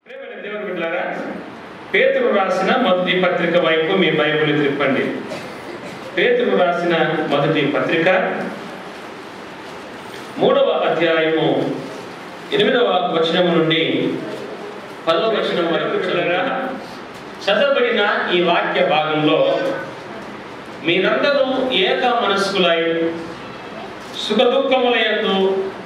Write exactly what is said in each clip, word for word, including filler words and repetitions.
ప్రేమైన దేవుని బిడ్డలారా, పేతురు రాసిన మొదటి పత్రిక వైపు మీ బైబిల్ తిప్పండి. పేతురు రాసిన మొదటి పత్రిక మూడవ అధ్యాయము ఎనిమిదవ వచనము నుండి పదవ వచనం వరకు చదవబడిన ఈ వాక్య భాగంలో మీరందరూ ఏక మనస్కులై సుఖ దుఃఖములయందు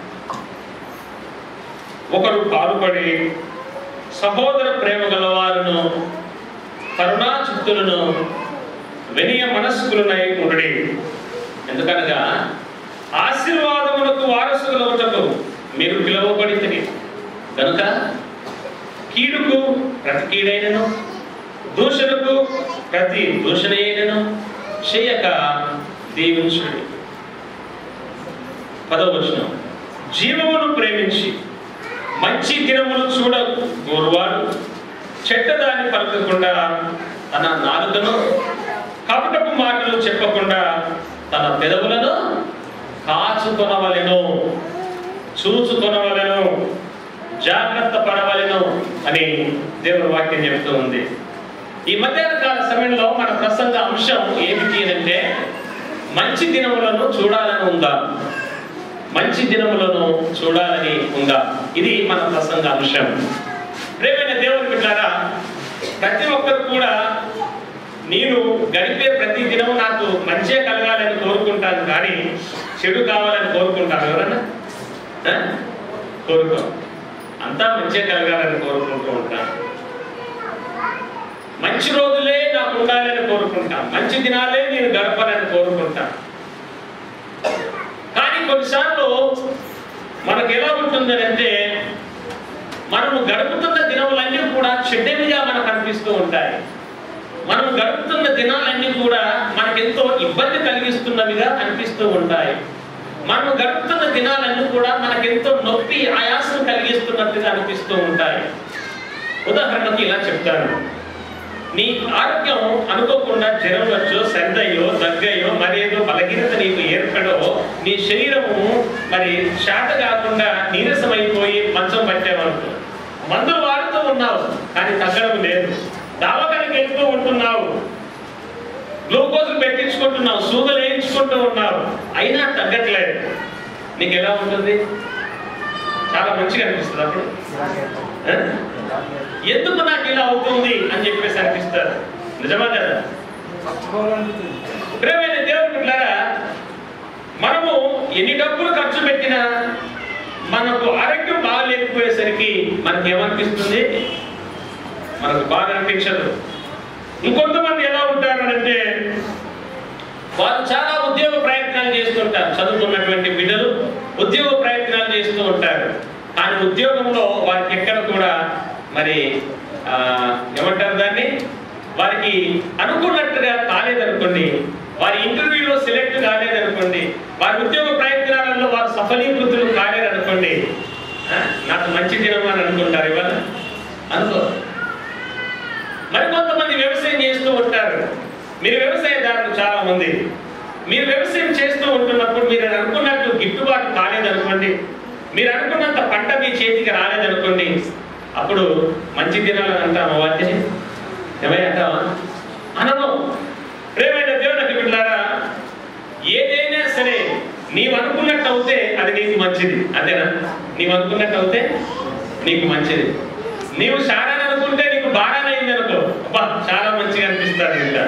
ఒకరు పాలుపడి సహోదర ప్రేమ గలవారును కరుణా చిత్తులను వినయ మనస్కులనై ఉండుడి. ఎందుకనగా ఆశీర్వాదములకు వారసులవుటకు మీరు పిలువబడితిరి కనుక కీడుకు ప్రతి కీడైనను దూషణకు ప్రతి దూషణైనను చేయక దీవించుడి. పదవ వచనం, జీవమును ప్రేమించి మంచి దినములు చూడ గోరువాడు చెడ్డదాన్ని పలకకుండా తన నాలుకను కపటపు మాటలు చెప్పకుండా తన పెదవులను కాచుకొనవలెను, చూచుకొనవలెను, జాగ్రత్త పడవలెను అని దేవుని వాక్యం చెబుతూ ఉంది. ఈ మధ్యాహ్న కాల సమయంలో మన ప్రసంగ అంశం ఏమిటి అంటే మంచి దినములను చూడాలని ఉందా, మంచి దినములను చూడాలని ఉందా, ఇది మన ప్రసంగ అంశం. ప్రేమైన దేవుని బిడ్డలారా, ప్రతి ఒక్కరు కూడా నేను గడిపే ప్రతి దినము నాకు మంచిగా కలగాలని కోరుకుంటాను, కానీ చెడు కావాలని కోరుకుంటాను. ఎవరన్నా కోరుకో అంతా మంచిగా కలగాలని కోరుకుంటూ ఉంటాను. మంచి రోజులే నాకు ఉండాలని కోరుకుంటాను, మంచి దినాలే నేను గడపాలని కోరుకుంటాను. కానీ కొన్నిసార్లు మనకు ఎలా ఉంటుందని అంటే మనము గడుపుతున్న దినములన్నీ కూడా చెడ్డవిగా మనకు అనిపిస్తూ ఉంటాయి. మనం గడుపుతున్న దినాలన్నీ కూడా మనకెంతో ఇబ్బంది కలిగిస్తున్నవిగా అనిపిస్తూ ఉంటాయి. మనం గడుపుతున్న దినాలన్నీ కూడా మనకెంతో నొప్పి ఆయాసం కలిగిస్తున్నట్టుగా అనిపిస్తూ ఉంటాయి. ఉదాహరణకు ఇలా చెప్తాను, నీ ఆరోగ్యం అనుకోకుండా జ్వరం వచ్చో, సర్దయ్యో, దగ్గయ్యో, మరేదో బలహీనత నీకు ఏర్పడో, నీ శరీరము మరి శాత కాకుండా నీరసమైపోయి మంచం పట్టావనుకో, మందులు వాడుతూ ఉన్నావు కానీ తగ్గడం లేదు, దావకానికి వెళ్తూ ఉంటున్నావు, గ్లూకోజులు పెట్టించుకుంటున్నావు, సూదులు వేయించుకుంటూ ఉన్నావు, అయినా తగ్గట్లేదు. నీకు ఎలా ఉంటుంది? చాలా మంచిగా అనిపిస్తుంది. అప్పుడు ఎందుకు నాకు ఇలా అవుతుంది అని చెప్పేసి అనిపిస్తారు. నిజమా కదా? ప్రియమైన దేవుని బిడ్డలారా, మనము ఎన్ని డబ్బులు ఖర్చు పెట్టినా మనకు ఆరోగ్యం బాగాలేకపోయేసరికి మనకి ఏమనిపిస్తుంది? మనకు బాగా అనిపించదు. ఇంకొంతమంది ఎలా ఉంటారు అంటే వారు చాలా ఉద్యోగ ప్రయత్నాలు చేస్తుంటారు. చదువుకున్నటువంటి బిడ్డలు ఉద్యోగ ప్రయత్నాలు చేస్తూ ఉంటారు, కానీ ఉద్యోగంలో వారికి ఎక్కడ కూడా మరి ఏమంటారు దాన్ని, వారికి అనుకున్నట్టుగా కాలేదనుకోండి, వారి ఇంటర్వ్యూలో సెలెక్ట్ కాలేదనుకోండి, వారి ఉద్యోగ ప్రయత్నాలలో వారు సఫలీకృతులు కాలేదనుకోండి, నాకు మంచి దినం అని అనుకుంటారు. ఇవాళ అనుకో. మరికొంతమంది వ్యవసాయం చేస్తూ ఉంటారు. మీరు వ్యవసాయదారులు చాలా మంది, మీరు వ్యవసాయం చేస్తూ ఉంటున్నప్పుడు మీరు అనుకున్నట్టు గిట్టుబాటు కాలేదనుకోండి, మీరు అనుకున్నంత పంట మీ చేతికి రాలేదనుకోండి, అప్పుడు మంచి దినాలని అంటామా? వాటిని ఏమై అంటావా? అనను. ప్రియమైన దేవుని బిడ్డలారా, ఏదైనా సరే నీవు అనుకున్నట్టు అవుతే అది నీకు మంచిది. అంతేనా? నీవు అనుకున్నట్టు అవుతే నీకు మంచిది. నీవు సారాన్ని అనుకుంటే నీకు బాగానే అయింది అనుకో, అబ్బా చాలా మంచిగా అనిపిస్తుంది. ఇంకా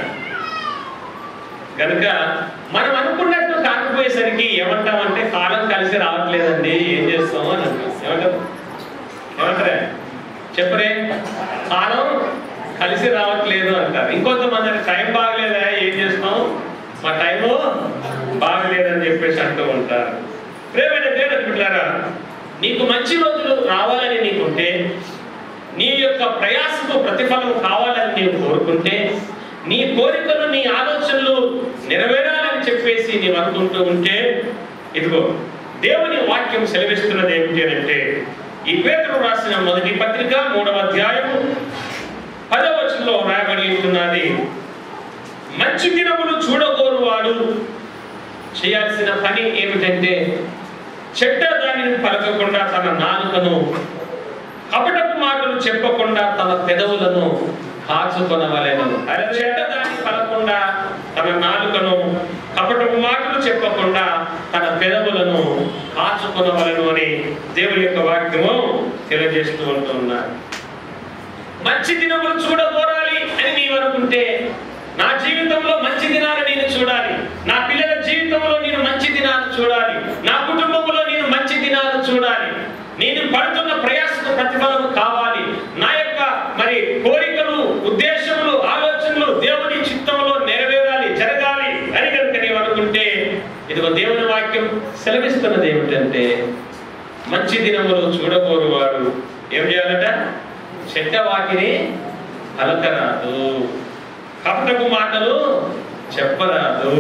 కనుక మనం అనుకున్నట్టు కాకపోయేసరికి ఏమంటామంటే కాలం కలిసి రావట్లేదండి, ఏం చేస్తాము అని అంటాం. ఏమంటారు? ఏమంటారే? చెప్పరే, కాలం కలిసి రావట్లేదు అంటారు. ఇంకొంతమంది టైం బాగలేదా, ఏం చేస్తాం, మా టైము బాగలేదని చెప్పేసి అంటూ ఉంటారు. ప్రియమైన దేవుని బిడ్డలారా, నీకు మంచి రోజులు రావాలని నీకుంటే, నీ యొక్క ప్రయాసకు ప్రతిఫలం కావాలని నీవు కోరుకుంటే, నీ కోరికలు నీ ఆలోచనలు నెరవేరాలని చెప్పేసి నీవు అనుకుంటూ ఉంటే, ఇదిగో దేవుని వాక్యం సెలవిస్తున్నది ఏమిటి అంటే, ఈ పేతురు రాసిన మొదటి పత్రిక మూడవ అధ్యాయము పదవ వచనంలో రాయబడి ఉంటున్నది, మంచి దినములు చూడగోరువాడు చేయాల్సిన పని ఏమిటంటే చెడ్డ దానిని పలకకుండా తన నాలుకను కపటపు మాటలు చెప్పకుండా తన పెదవులను కాచుకొనవలెను. చెడ్డదాన్ని పలకుండా తన నాలుకను, కపటపు మాటలు చెప్పకుండా తన పెదవులను కాచుకొనవలెను అని దేవుని యొక్క వాక్యము తెలియజేస్తూ ఉంటున్నారు. మంచి దినములు చూడగోరాలి అని నీవు అనుకుంటే, నా జీవితంలో మంచి దినాలు నేను చూడాలి, నా పిల్లల జీవితంలో నేను మంచి దినాలు చూడాలి, నా కుటుంబంలో నేను మంచి దినాలు చూడాలి, నేను పడుతున్న ప్రయాసకు ప్రతిఫలం కావాలి, నా యొక్క మరి కోరికలు, ఉద్దేశములు, ఆలోచనలు దేవుని చిత్తంలో నెరవేరాలి, జరగాలి అని కనుక నీవు అనుకుంటే, ఇదిగో దేవుని వాక్యం సెలవిస్తున్నది ఏమిటంటే, మంచి దినములు చూడగోరువాడు ఏం చేయాలట? చెడ్డ వాటిని పలకరాదు, కపటపు మాటలు చెప్పరాదు.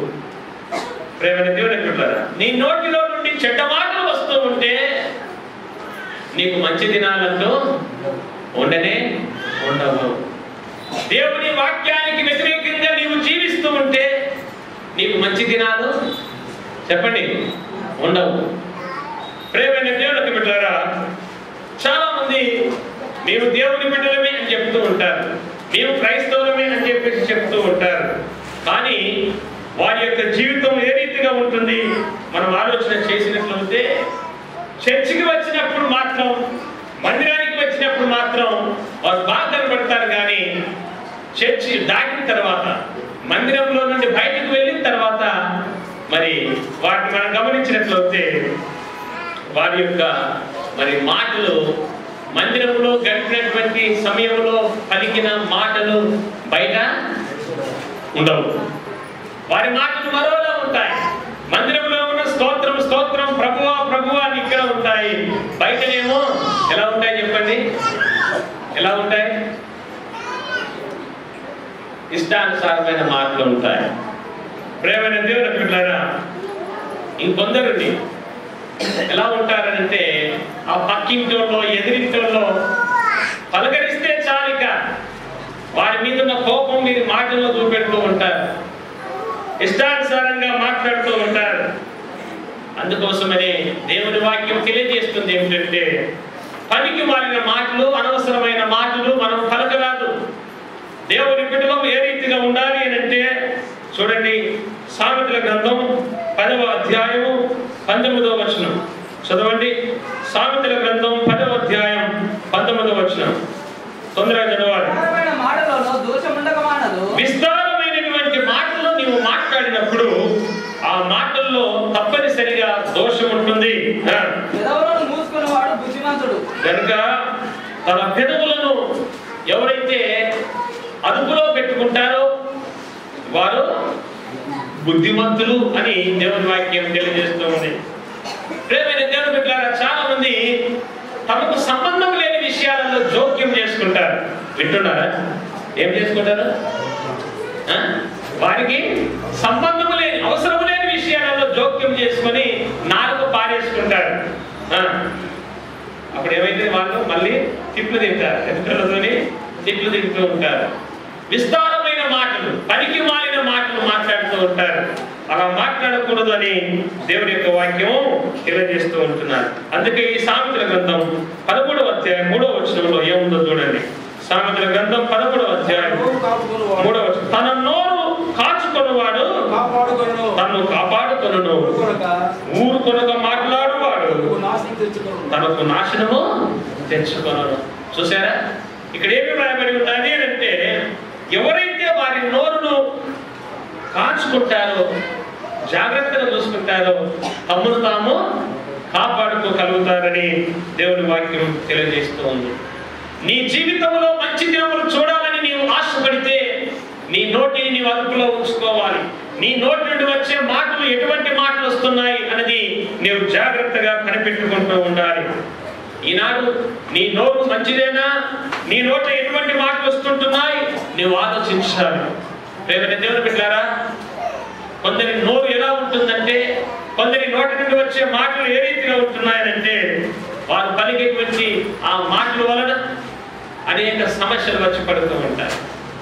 ప్రేమని దేవుని బిడ్డలారా, నీ నోటిలో నుండి చెడ్డ మాటలు వస్తూ ఉంటే నీకు మంచి దినాలంటూ ఉండనే ఉండవు. దేవుని వాక్యానికి వ్యతిరేకంగా నీవు జీవిస్తూ ఉంటే నీకు మంచి దినాలు చెప్పండి ఉండవు. ప్రేమైన దేవుని బిడ్డలారా, చాలా మంది మేము దేవుని బిడ్డలమే అని చెప్తూ ఉంటారు, మేము క్రైస్తవులమే అని చెప్పేసి చెప్తూ ఉంటారు. కానీ వారి యొక్క జీవితం ఏ రీతిగా ఉంటుంది మనం ఆలోచన చేసినట్లయితే, చర్చికి వచ్చినప్పుడు మాత్రం, మందిరానికి వచ్చినప్పుడు మాత్రం వారు బాగా కనబడతారు. కానీ చర్చి దాటిన తర్వాత, మందిరంలో నుండి బయటకు వెళ్ళిన తర్వాత మరి వాటిని మనం గమనించినట్లయితే వారి యొక్క మరి మాటలు, మందిరంలో గడిపినటువంటి సమయంలో పలికిన మాటలు బయట ఉండవు. వారి మాటలు మరోలా ఉంటాయి. మందిరంలో ఉన్న స్తోత్రం స్తోత్రం ప్రభువా ప్రభువా అని ఇక్కడ ఉంటాయి, బయటనేమో ఎలా ఉంటాయి చెప్పండి? ఎలా ఉంటాయి? ఇష్టానుసారమైన మాటలు ఉంటాయి. ప్రేమైన దేవుని బిడ్డలారా, ఇంకొందరుని ఎలా ఉంటారంటే, ఆ పక్కింటోళ్ళో ఎదిరింటోళ్ళో పలకరిస్తే చాలిక వారి మీద ఉన్న కోపం మీద మాటల్లో చూపెడుతూ ఉంటారు, ఇష్టానుసారంగా మాట్లాడుతూ ఉంటారు. అందుకోసమని దేవుని వాక్యం తెలియజేస్తుంది ఏమిటంటే, పనికి మారిన మాటలు, అనవసరమైన మాటలు మనం పలకరాదు. దేవుని బిడ్డలో ఏ రీతిగా ఉండాలి అని అంటే, చూడండి, సామెతల గ్రంథం పదవ అధ్యాయము పంతొమ్మిదవ వచనం చదవండి. సామెతల గ్రంథం పదవ అధ్యాయం పంతొమ్మిదవ వచనం తొందరగా చదవాలి. విస్తారమైనటువంటి మాటలు నీవు మాట్లాడినప్పుడు ఆ మాటల్లో తప్పనిసరిగా దోషం ఉంటుంది కనుక తన పెదవులను ఎవరైతే అదుపులో పెట్టుకుంటారో వారు బుద్ధిమంతులు అని దేవుని వాక్యం తెలియజేస్తూ ఉంది. ప్రేమైన దేవుని బిడ్డలారా, చాలా మంది తమకు సంబంధం లేని విషయాలలో జోక్యం చేసుకుంటారు. వింటున్నారా? ఏం చేసుకుంటారు? వారికి సంబంధం లేని, అవసరం లేని విషయాలలో జోక్యం చేసుకొని నాలుగు పారేసుకుంటారు. అప్పుడు ఏమైతే వాళ్ళు మళ్ళీ తిట్లు తింటారు, ఎదుటితోని తిట్లు తింటూ ఉంటారు. విస్తారమైన మాటలు, పనికి మాలిన మాటలు మాట్లాడుతూ ఉంటారు. అలా మాట్లాడకూడదు అని దేవుని యొక్క వాక్యం తెలియజేస్తూ ఉంటున్నారు. అందుకే ఈ సామెతల గ్రంథం పదమూడవ అధ్యాయం మూడవ వచనంలో ఏముందో చూడండి. సామెతల గ్రంథం పదమూడవ అధ్యాయం మూడవ వచనం, తన నోరు కాచుకొనువాడు తను కాపాడుకొనును, ఊరుకొనక మాట్లాడువాడు తనకు నాశనము తెచ్చుకొనును. చూసారా, ఇక్కడ ఏమి రాయబడి ఉన్నది అంటే, ఎవరైతే వారి నోరును కాచుకుంటారో, జాగ్రత్తగా చూసుకుంటారో, తమ్మును తాము కాపాడుకోగలుగుతారని దేవుని వాక్యం తెలియజేస్తూ ఉంది. నీ జీవితంలో మంచి దినములు చూడాలని నీవు ఆశపడితే నీ నోటిని నీవు అదుపులో ఉంచుకోవాలి. నీ నోటి నుండి వచ్చే మాటలు ఎటువంటి మాటలు వస్తున్నాయి అన్నది నీవు జాగ్రత్తగా కనిపెట్టుకుంటూ ఉండాలి. ఈనాడు నీ నోరు మంచిదేనా? నీ నోట ఎటువంటి మాటలు వస్తుంటున్నాయి నీవు ఆలోచించాలి. ప్రేమైన దేవుని బిడ్డలారా, కొందరి నోరు ఎలా ఉంటుందంటే, కొందరి నోటి నుండి వచ్చే మాటలు ఏ రీతిగా ఉంటున్నాయనంటే, వారు పలికేటువంటి ఆ మాటల వలన అనేక సమస్యలు వచ్చి పడుతూ ఉంటారు.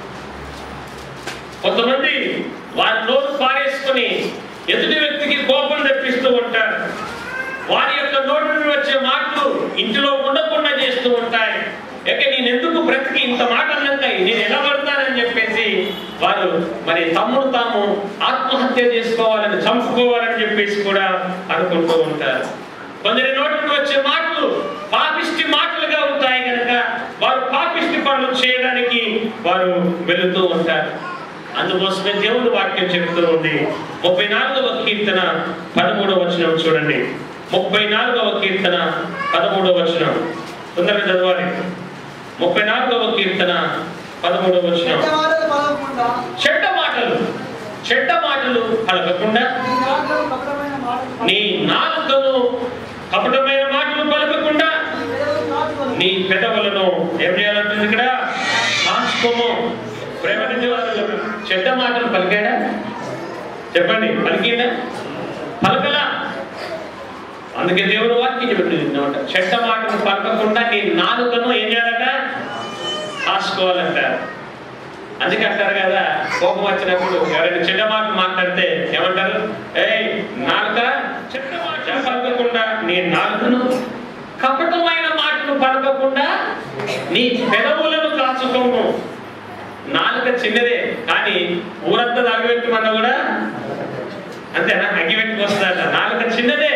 కొంతమంది వారి నోరు పారేసుకుని ఎదుటి వ్యక్తికి కోపం తెప్పిస్తూ ఉంటారు. వారి యొక్క నోటి నుండి వచ్చే మాటలు ఇంటిలో ఉండకుండా చేస్తూ ఉంటారు. మరి తమ్ముడు తాము ఆత్మహత్య చేసుకోవాలని, చంపుకోవాలని చెప్పేసి కూడా అనుకుంటూ ఉంటారు. కొందరి నోటి వచ్చే మాటలు పాపిష్టి మాటలుగా ఉంటాయి కనుక వారు పాపిష్టి పనులు చేయడానికి వారు వెళుతూ ఉంటారు. అందుకోసమే దేవుని వాక్యం చెబుతూ ఉంది. ముప్పై నాలుగవ కీర్తన పదమూడవ వచనం చూడండి. ముప్పై నాలుగవ కీర్తన పదమూడవ వచనం తొందరగా చదవాలి. ముప్పై నాలుగవ కీర్తన పదమూడవ వచనం. చెడ్డ మాటలు చెడ్డ మాటలు పలకకుండా నీ నాలుకను కపటమైన మాటలు పలకకుండా నీ పెదవులను ఏం చేయాలంటుంది ఇక్కడ? కాచుకోము. ప్రేమని చెడ్డ మాటలు పలికాడా? చెప్పండి, పలికిందా? పలకలా. అందుకే దేవుడు వాక్యం చెబుతుంది, చెడ్డ మాటలు పలకకుండా నీ నాలుకను ఏం చేయాలట? కాసుకోవాలంట. అందుకే అంటారు కదా, కోపం వచ్చినప్పుడు ఎవరైనా చెడ్డ మాట మాట్లాడితే ఏమంటారు? ఏయ్ నాలుక, చెడ్డ మాట పలకకుండా నీ నాలుకను, కపటమైన మాటలు పలకకుండా నీ పెదవులను కాచుకోము. నాలుక చిన్నదే, కానీ ఊరంతా అగిపెట్టుమన్నా కూడా అంతేనా? అగిపెట్టుకు వస్తుందట. నాలుక చిన్నదే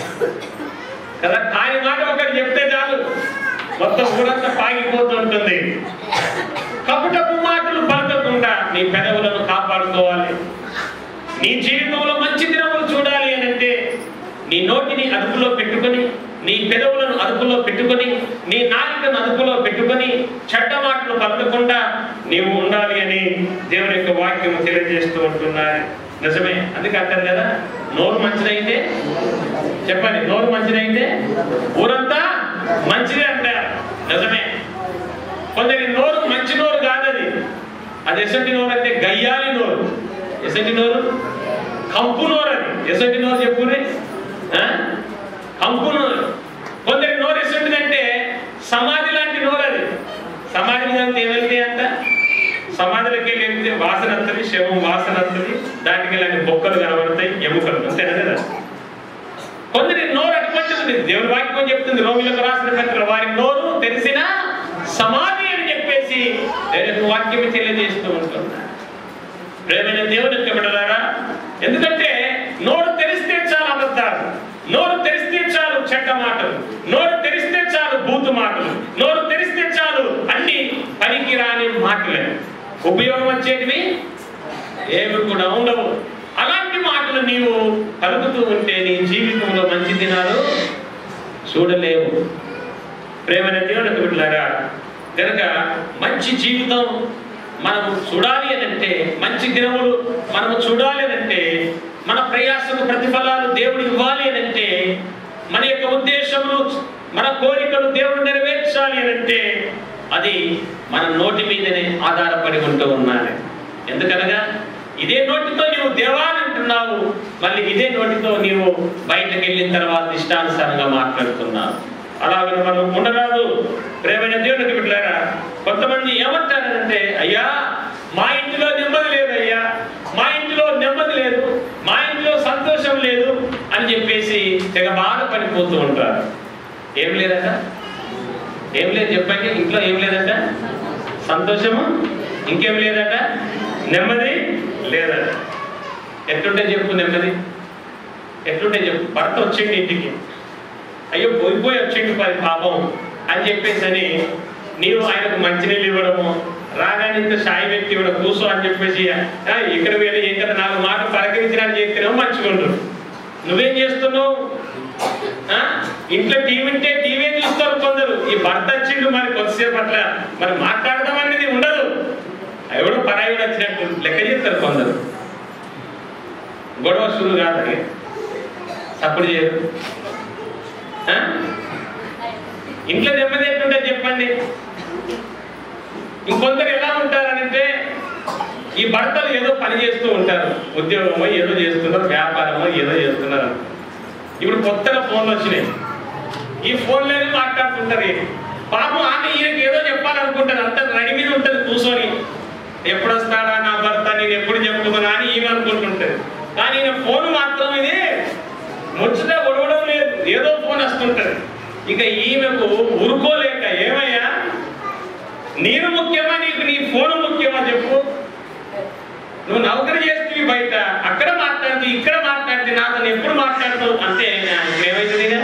కదా, కాని మాట ఒకటి చెప్తే చాలు మొత్తం ఊరంతా పాగిపోతూ ఉంటుంది. కపటపు మాటలు పలకకుండా నీ పెదవులను కాపాడుకోవాలి. నీ జీవితంలో మంచి దినములు చూడాలి అని అంటే నీ నోటిని అదుపులో పెట్టుకొని, నీ పెదవులను అదుపులో పెట్టుకొని, నీ నాలుకను అదుపులో పెట్టుకొని చెడ్డ మాటలు పలకకుండా నీవు ఉండాలి అని దేవుని యొక్క వాక్యం తెలియజేస్తూ ఉంటున్నారు. నిజమే. అందుకే అంటారు కదా, నోరు మంచిదైతే, చెప్పండి, నోరు మంచిదైతే ఊరంతా మంచిదే అంటారు. నిజమే. కొందరి నోరు మంచి నోరు కాదది. అది ఎసంటి నోరు అంటే గయ్యాలి నోరు. ఎసంటి నోరు? కంపు నోరు. అది ఎసంటి నోరు చెప్పుకుని? కంపు నోరు. కొందరి నోరు ఎసంటిదంటే సమాధి లాంటి నోరు. అది సమాధి అంటే ఏమైతే అంట, సమాధిలోకి వెళ్ళి వెళ్తే వాసన వస్తుంది, శవం వాసన వస్తుంది, దానికి ఇలాంటి బొక్కలు కనబడతాయి, ఎముకలు. అంతేనా కదా? కొందరి నోరు అటువంటి దేవుని వాక్యం చెప్తుంది, రోమిలకు రాసిన పత్రిక, వారి నోరు తెలిసిన సమాధి అని చెప్పేసి వాక్యం తెలియజేస్తూ ఉంటున్నారు. ప్రేమైన దేవుని యొక్క బిడ్డలారా, ఎందుకంటే నోరు తెరిస్తే చాలు అబద్ధాలు, నోరు తెరిస్తే చాలు చెడ్డ మాటలు, నోరు తెరిస్తే చాలు బూతు మాటలు, నోరు తెరిస్తే చాలు అన్ని పనికి రాని మాటలే, ఉపయోగం వచ్చేటివి ఏమి కూడా ఉండవు. అలాంటి మాటలు నీవు పలుకుతూ ఉంటే నీ జీవితంలో మంచి దినాలు చూడలేవు. ప్రేమైన దేవునికి బిడ్డలారా, కనుక మంచి జీవితం మనము చూడాలి అని అంటే, మంచి దినములు మనము చూడాలి అని అంటే, మన ప్రయాసకు ప్రతిఫలాలు దేవుడు ఇవ్వాలి అని అంటే, మన యొక్క ఉద్దేశములు, మన కోరికలు దేవుడు నెరవేర్చాలి అని అంటే, అది మన నోటి మీదనే ఆధారపడి ఉంటూ ఉండాలి. ఎందుకనగా ఇదే నోటితో నీవు దేవాన్ని అంటున్నావు, మళ్ళీ ఇదే నోటితో నీవు బయటకు వెళ్ళిన తర్వాత ఇష్టానుసారంగా మాట్లాడుతున్నావు. అలాగే మనం ఉండరాదు. ప్రేమైన దేవునికి బిడ్డలారా, కొంతమంది ఏమంటారంటే, అయ్యా మా ఇంటిలో నెమ్మది లేదు, అయ్యా మా ఇంటిలో నెమ్మది లేదు, మా ఇంటిలో సంతోషం లేదు అని చెప్పేసి తెగ బాధపడిపోతూ ఉంటారు. ఏం లేదట? ఏం లేదు చెప్పండి. ఇంట్లో ఏం లేదట? సంతోషము. ఇంకేం లేదట? నెమ్మది లేదట. ఎట్లుంటే చెప్పు నెమ్మది? ఎట్లుంటే చెప్పు? భర్త వచ్చింది ఇంటికి, అయ్యో పోయిపోయి వచ్చింది పది పాపం అని చెప్పేసి అని నీవు ఆయనకు మంచినీళ్ళు ఇవ్వడము, రాగానే ఇంత సాయి వ్యక్తి ఇవ్వడం, కూర్చో అని చెప్పేసి ఇక్కడ వెళ్ళి ఇక్కడ నాలుగు మాటలు పలకరించడానికి చెప్తేనేమో మంచిగుండు. నువ్వేం చేస్తున్నావు? ఇంట్లో టీవీ ఉంటే టీవీ చూస్తారు కొందరు. ఈ భర్త వచ్చిండు మరి కొద్దిసేపు అట్లా మరి మాట్లాడదాం అనేది ఉండదు. ఎవడో పరాయుడు వచ్చినట్టు లెక్క చేస్తారు కొందరు. గొడవ సురు కాదు, తప్పుడు చేయరు. ఇంట్లో నెమ్మది ఎట్లుంటే చెప్పండి. ఇంకొందరు ఎలా ఉంటారనంటే, ఈ భర్తలు ఏదో పని చేస్తూ ఉంటారు, ఉద్యోగమో ఏదో చేస్తున్నారు, వ్యాపారమో ఏదో చేస్తున్నారు. ఇప్పుడు కొత్తగా ఫోన్లు వచ్చినాయి, ఈ ఫోన్లోనే మాట్లాడుతుంటారు. పాపం ఆమె ఈయనకి ఏదో చెప్పాలనుకుంటారు, అంత రెడీ మీద ఉంటుంది కూర్చొని, ఎప్పుడు వస్తాడా నా భర్త, నేను ఎప్పుడు చెప్పుకున్నా అని ఈమె అనుకుంటుంటారు. కానీ ఈయన ఫోన్ మాత్రం ఇది ముచ్చట ఒడవడం లేదు, ఏదో ఫోన్ వస్తుంటది. ఇక ఈమెకు ఊరుకోలేక, ఏమయ్యా నేను ముఖ్యమా నీకు నీ ఫోన్ ముఖ్యమా చెప్పు? నువ్వు నౌకరీ చేస్తుంది బయట, అక్కడ మాట్లాడుతూ ఇక్కడ మాట్లాడితే నాతో ఎప్పుడు మాట్లాడుతావు అంటే ఏమవుతుందిగా,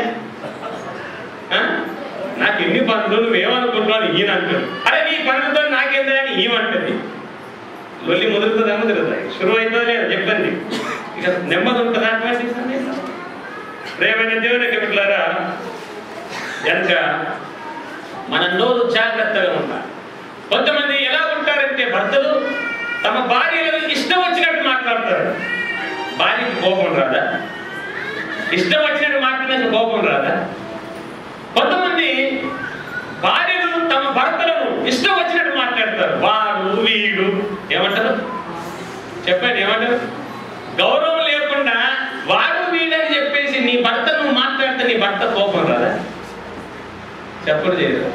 నాకు ఎన్ని పనులు నువ్వేమనుకుంటున్నావు ఈయన అంటాడు. అరే నీ పనులతో నాకేందా అని ఏమంటది. లొల్లి ముదురుతుందా ముదురుతుంది, శురువు అవుతుందా లేదా చెప్పండి. ఇక నెమ్మది ఉంటుందా అటువంటి సందేశం. ప్రేమైన దేవునికి బిడ్డలారా, కనుక మన నోరు జాగ్రత్తగా ఉండాలి. కొంతమంది ఎలా ఉంటారంటే భర్తలు తమ భార్యలను ఇష్టం వచ్చినట్టు మాట్లాడతారు. భార్యకి కోపం రాదా? ఇష్టం వచ్చినట్టు మాట్లాడినందుకు కోపం రాదా? కొంతమంది భార్యలు తమ భర్తలను ఇష్టం వచ్చినట్టు మాట్లాడతారు. వాడు వీడు ఏమంటారు చెప్పండి, ఏమంటారు? గౌరవం లేకుండా వాడు వీడని చెప్పేసి నీ భర్త నువ్వు మాట్లాడితే నీ భర్త కోపం రాదా? చెప్పడు చేయదు.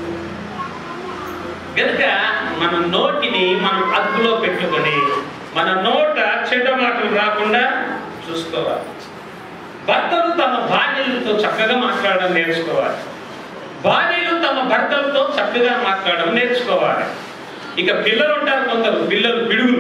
కనుక మన నోటిని మనం అదుపులో పెట్టుకొని మన నోట చెడ్డ మాటలు రాకుండా చూసుకోవాలి. భర్తలు తమ భార్యలతో చక్కగా మాట్లాడడం నేర్చుకోవాలి. భార్యలు తమ భర్తలతో చక్కగా మాట్లాడడం నేర్చుకోవాలి. ఇక పిల్లలు ఉంటారు, కొందరు పిల్లలు పిడుగులు,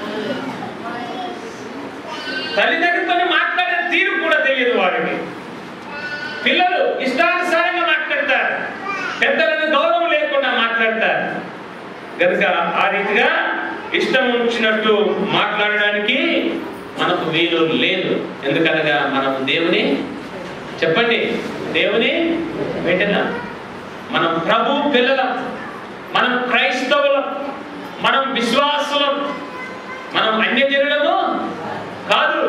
తల్లిదండ్రులతో మాట్లాడే తీరు కూడా తెలియదు వారికి. పిల్లలు ఇష్టానుసారంగా మాట్లాడతారు, పెద్దలను గౌరవం లేకుండా మాట్లాడతారు. కనుక ఆ రీతిగా ఇష్టం వచ్చినట్టు మాట్లాడడానికి మనకు వీలు లేదు. ఎందుకనగా మనం దేవుని చెప్పండి దేవుని బిడ్డలం, మనం ప్రభు పిల్లలం, మనం క్రైస్తవులం, మనం విశ్వాసులం, మనం అన్యజనులము కాదు.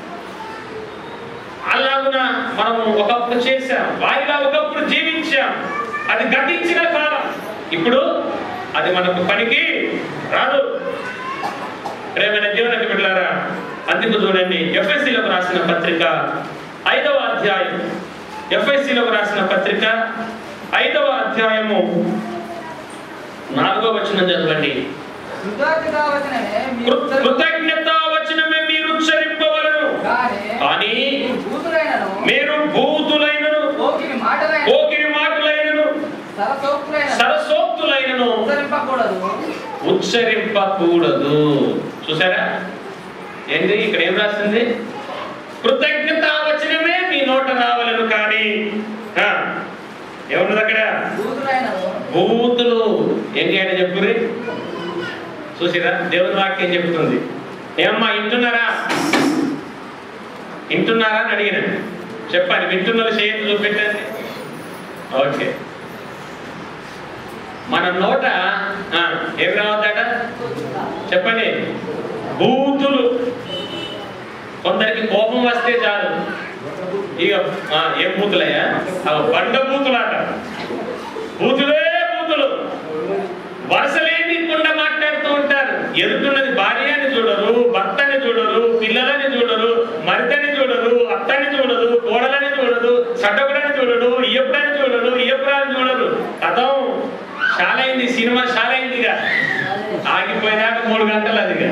అలాగున మనం ఒకప్పుడు చేశాం, వారిలా ఒకప్పుడు జీవించాం. అది గతించిన కాలం, ఇప్పుడు అది మనకు పనికి రాదు. ప్రేమైన దేవునికి బిడ్డలారా, అందుకు చూడండి ఎఫ్ఎస్సీలకు రాసిన పత్రిక ఐదవ అధ్యాయం, ఎఫ్ఎస్సీలకు రాసిన పత్రిక ఐదవ అధ్యాయము నాలుగో వచనం చదవండి. కృతజ్ఞత వచనమే మీరు ఉచ్చరింపవలను, కానీ మీరు భూతులైనను పోకిరి మాటలైనను సరసోక్తులైనను ఉచ్చరింపకూడదు. చూసారా ఏంటి ఇక్కడ ఏం రాసింది? కృతజ్ఞత వచనమే మీ నోట రావాలను, కానీ ఏమన్నది అక్కడ? భూతులు ఏంటి అంటే చెప్పుర్రి. చూసిరా దేవుని వాక్యం చెప్తుంది. ఏమమ్మా వింటున్నారా వింటున్నారా అని అడిగిన చెప్పండి. వింటున్నారు చేతులు చూపెట్టండి. ఓకే, మన నోట ఏమి రావద్దట చెప్పండి? బూతులు. కొందరికి కోపం వస్తే చాలు ఇక ఏం బూతులయ్యా, బండ బూతులాట, బూతులే బూతులు, వరుసలేని కుండా మాట్లాడుతూ ఉంటారు. ఎదుగుతున్నది భార్య అని చూడరు, భర్తని చూడరు, పిల్లలని చూడరు, మరితని చూడరు, అత్తని చూడరు, కోడలని చూడరు, సటకుడని చూడరు, ఇయ్యపుడని చూడరు, ఇయ్యపురాని చూడరు. కథం చాలైంది, సినిమా చాలైందిగా, ఆగిపోయినాక మూడు గంటలు అదిగా.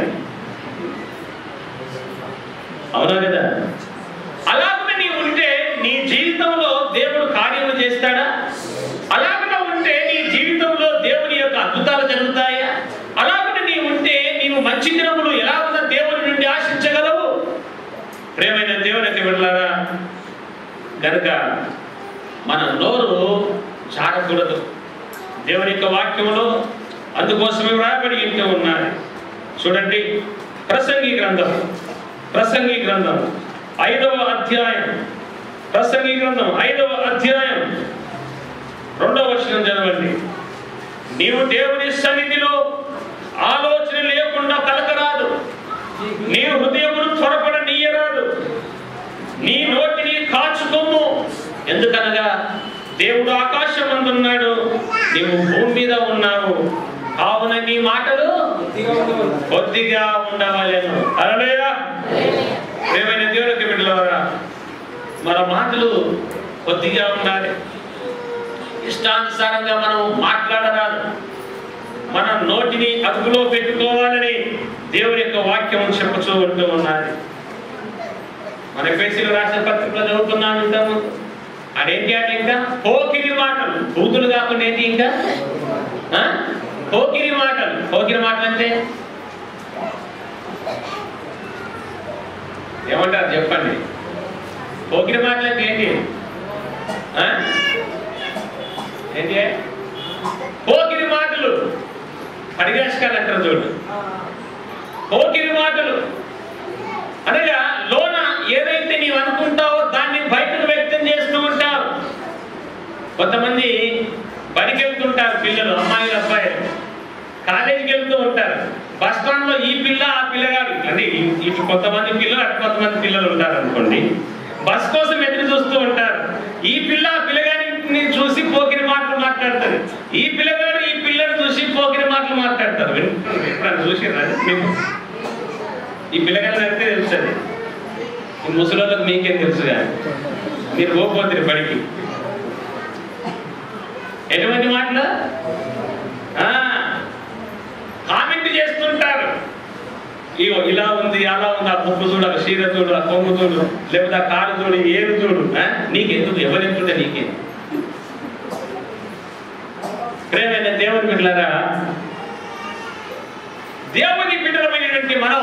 అవునా కదా? అలాగనే నీ ఉంటే నీ జీవితంలో దేవుడు కార్యములు చేస్తాడా? అలాగనే ఉంటే నీ జీవితంలో దేవుని యొక్క అద్భుతాలు జరుగుతాయా? అలాగనే నీ ఉంటే నీవు మంచి దినములు ఎలా ఉన్న దేవుని నుండి ఆశించగలవు? ప్రేమైన దేవునికి వెళ్ళారా, కనుక మన నోరు జారకూడదు. దేవుని యొక్క వాక్యములో అందుకోసమే వ్రాయబడి ఇంటూ ఉన్నాయి. చూడండి ప్రసంగి గ్రంథం, ప్రసంగి గ్రంథం ఐదవ అధ్యాయం, ప్రసంగి గ్రంథం ఐదవ అధ్యాయం రెండవ వచనం చదవండి. నీవు దేవుని సన్నిధిలో ఆలోచన లేకుండా కలకరాదు, నీ హృదయమును త్వరపడ నీయరాదు, నీ నోటిని కాచుకోము. ఎందుకనగా దేవుడు ఆకాశం అందున్నాడు, నీవు భూమి మీద ఉన్నావు, కావున నీ మాటలు కొద్దిగా ఉండవలెను. హల్లెలూయా. ప్రియమైన దేవునికి బిడ్డలారా, మన మాటలు కొద్దిగా ఉండాలి. ఇష్టానుసారంగా మనం మాట్లాడరాదు. మన నోటిని అదుపులో పెట్టుకోవాలని దేవుని యొక్క వాక్యం చెప్పుతూ ఉంటూ ఉన్నది. మన ఎఫెసీయులకు రాసిన పత్రికలో చదువుతున్నాను ఇంతకు. అదేంటి అంటే ఇంకా పోకిరి మాటలు, బూతులు కాకుండా ఏంటి ఇంకా పోకిరి మాటలు. పోకిరి మాటలు అంటే ఏమంటారు చెప్పండి? పోకిరి మాటలు అంటే ఏంటి? ఏంటి పోకిరి మాటలు? పరిగాషకాలు అంటారు చూడు. పోకిరి మాటలు అనగా లోన ఏదైతే నీవు అనుకుంటావో దాన్ని బయటకు వ్యక్తం చేస్తూ ఉంటావు. కొంతమంది బడికి వెళ్తుంటారు పిల్లలు, అమ్మాయిలు అబ్బాయిలు కాలేజీకి వెళ్తూ ఉంటారు. బస్ స్టాండ్ లో ఈ పిల్ల ఆ పిల్లగాడు అంటే ఇటు కొంతమంది పిల్లలు అటు కొంతమంది పిల్లలు ఉంటారు అనుకోండి. బస్ కోసం ఎదురు చూస్తూ ఉంటారు. ఈ పిల్ల ఆ పిల్లగాడిని చూసి పోకిరి మాటలు మాట్లాడతారు, ఈ పిల్లగాడు ఈ పిల్లని చూసి పోకిరి మాటలు మాట్లాడతారు. ఎప్పుడన్నా చూసిరా మీకు? ఈ పిల్లగాడిని అడిగితే తెలుస్తుంది, ఈ ముసలోళ్ళకి మీకేం తెలుసు కానీ మీరు పోకపోతే బడికి. ఎటువంటి మాటలు కామెంట్ చేస్తుంటారు. ఇగో ఇలా ఉంది అలా ఉంది, ఆ ముక్కు చూడు, ఆ చీర చూడు, ఆ కొమ్ము చూడు, లేకపోతే ఆ కారు చూడు, ఏరు చూడు. నీకెందుకు? ఎవరెంతుంటే నీకే? ప్రేమైన దేవుని బిడ్డలారా, దేవుని బిడ్డలమైనటువంటి మనం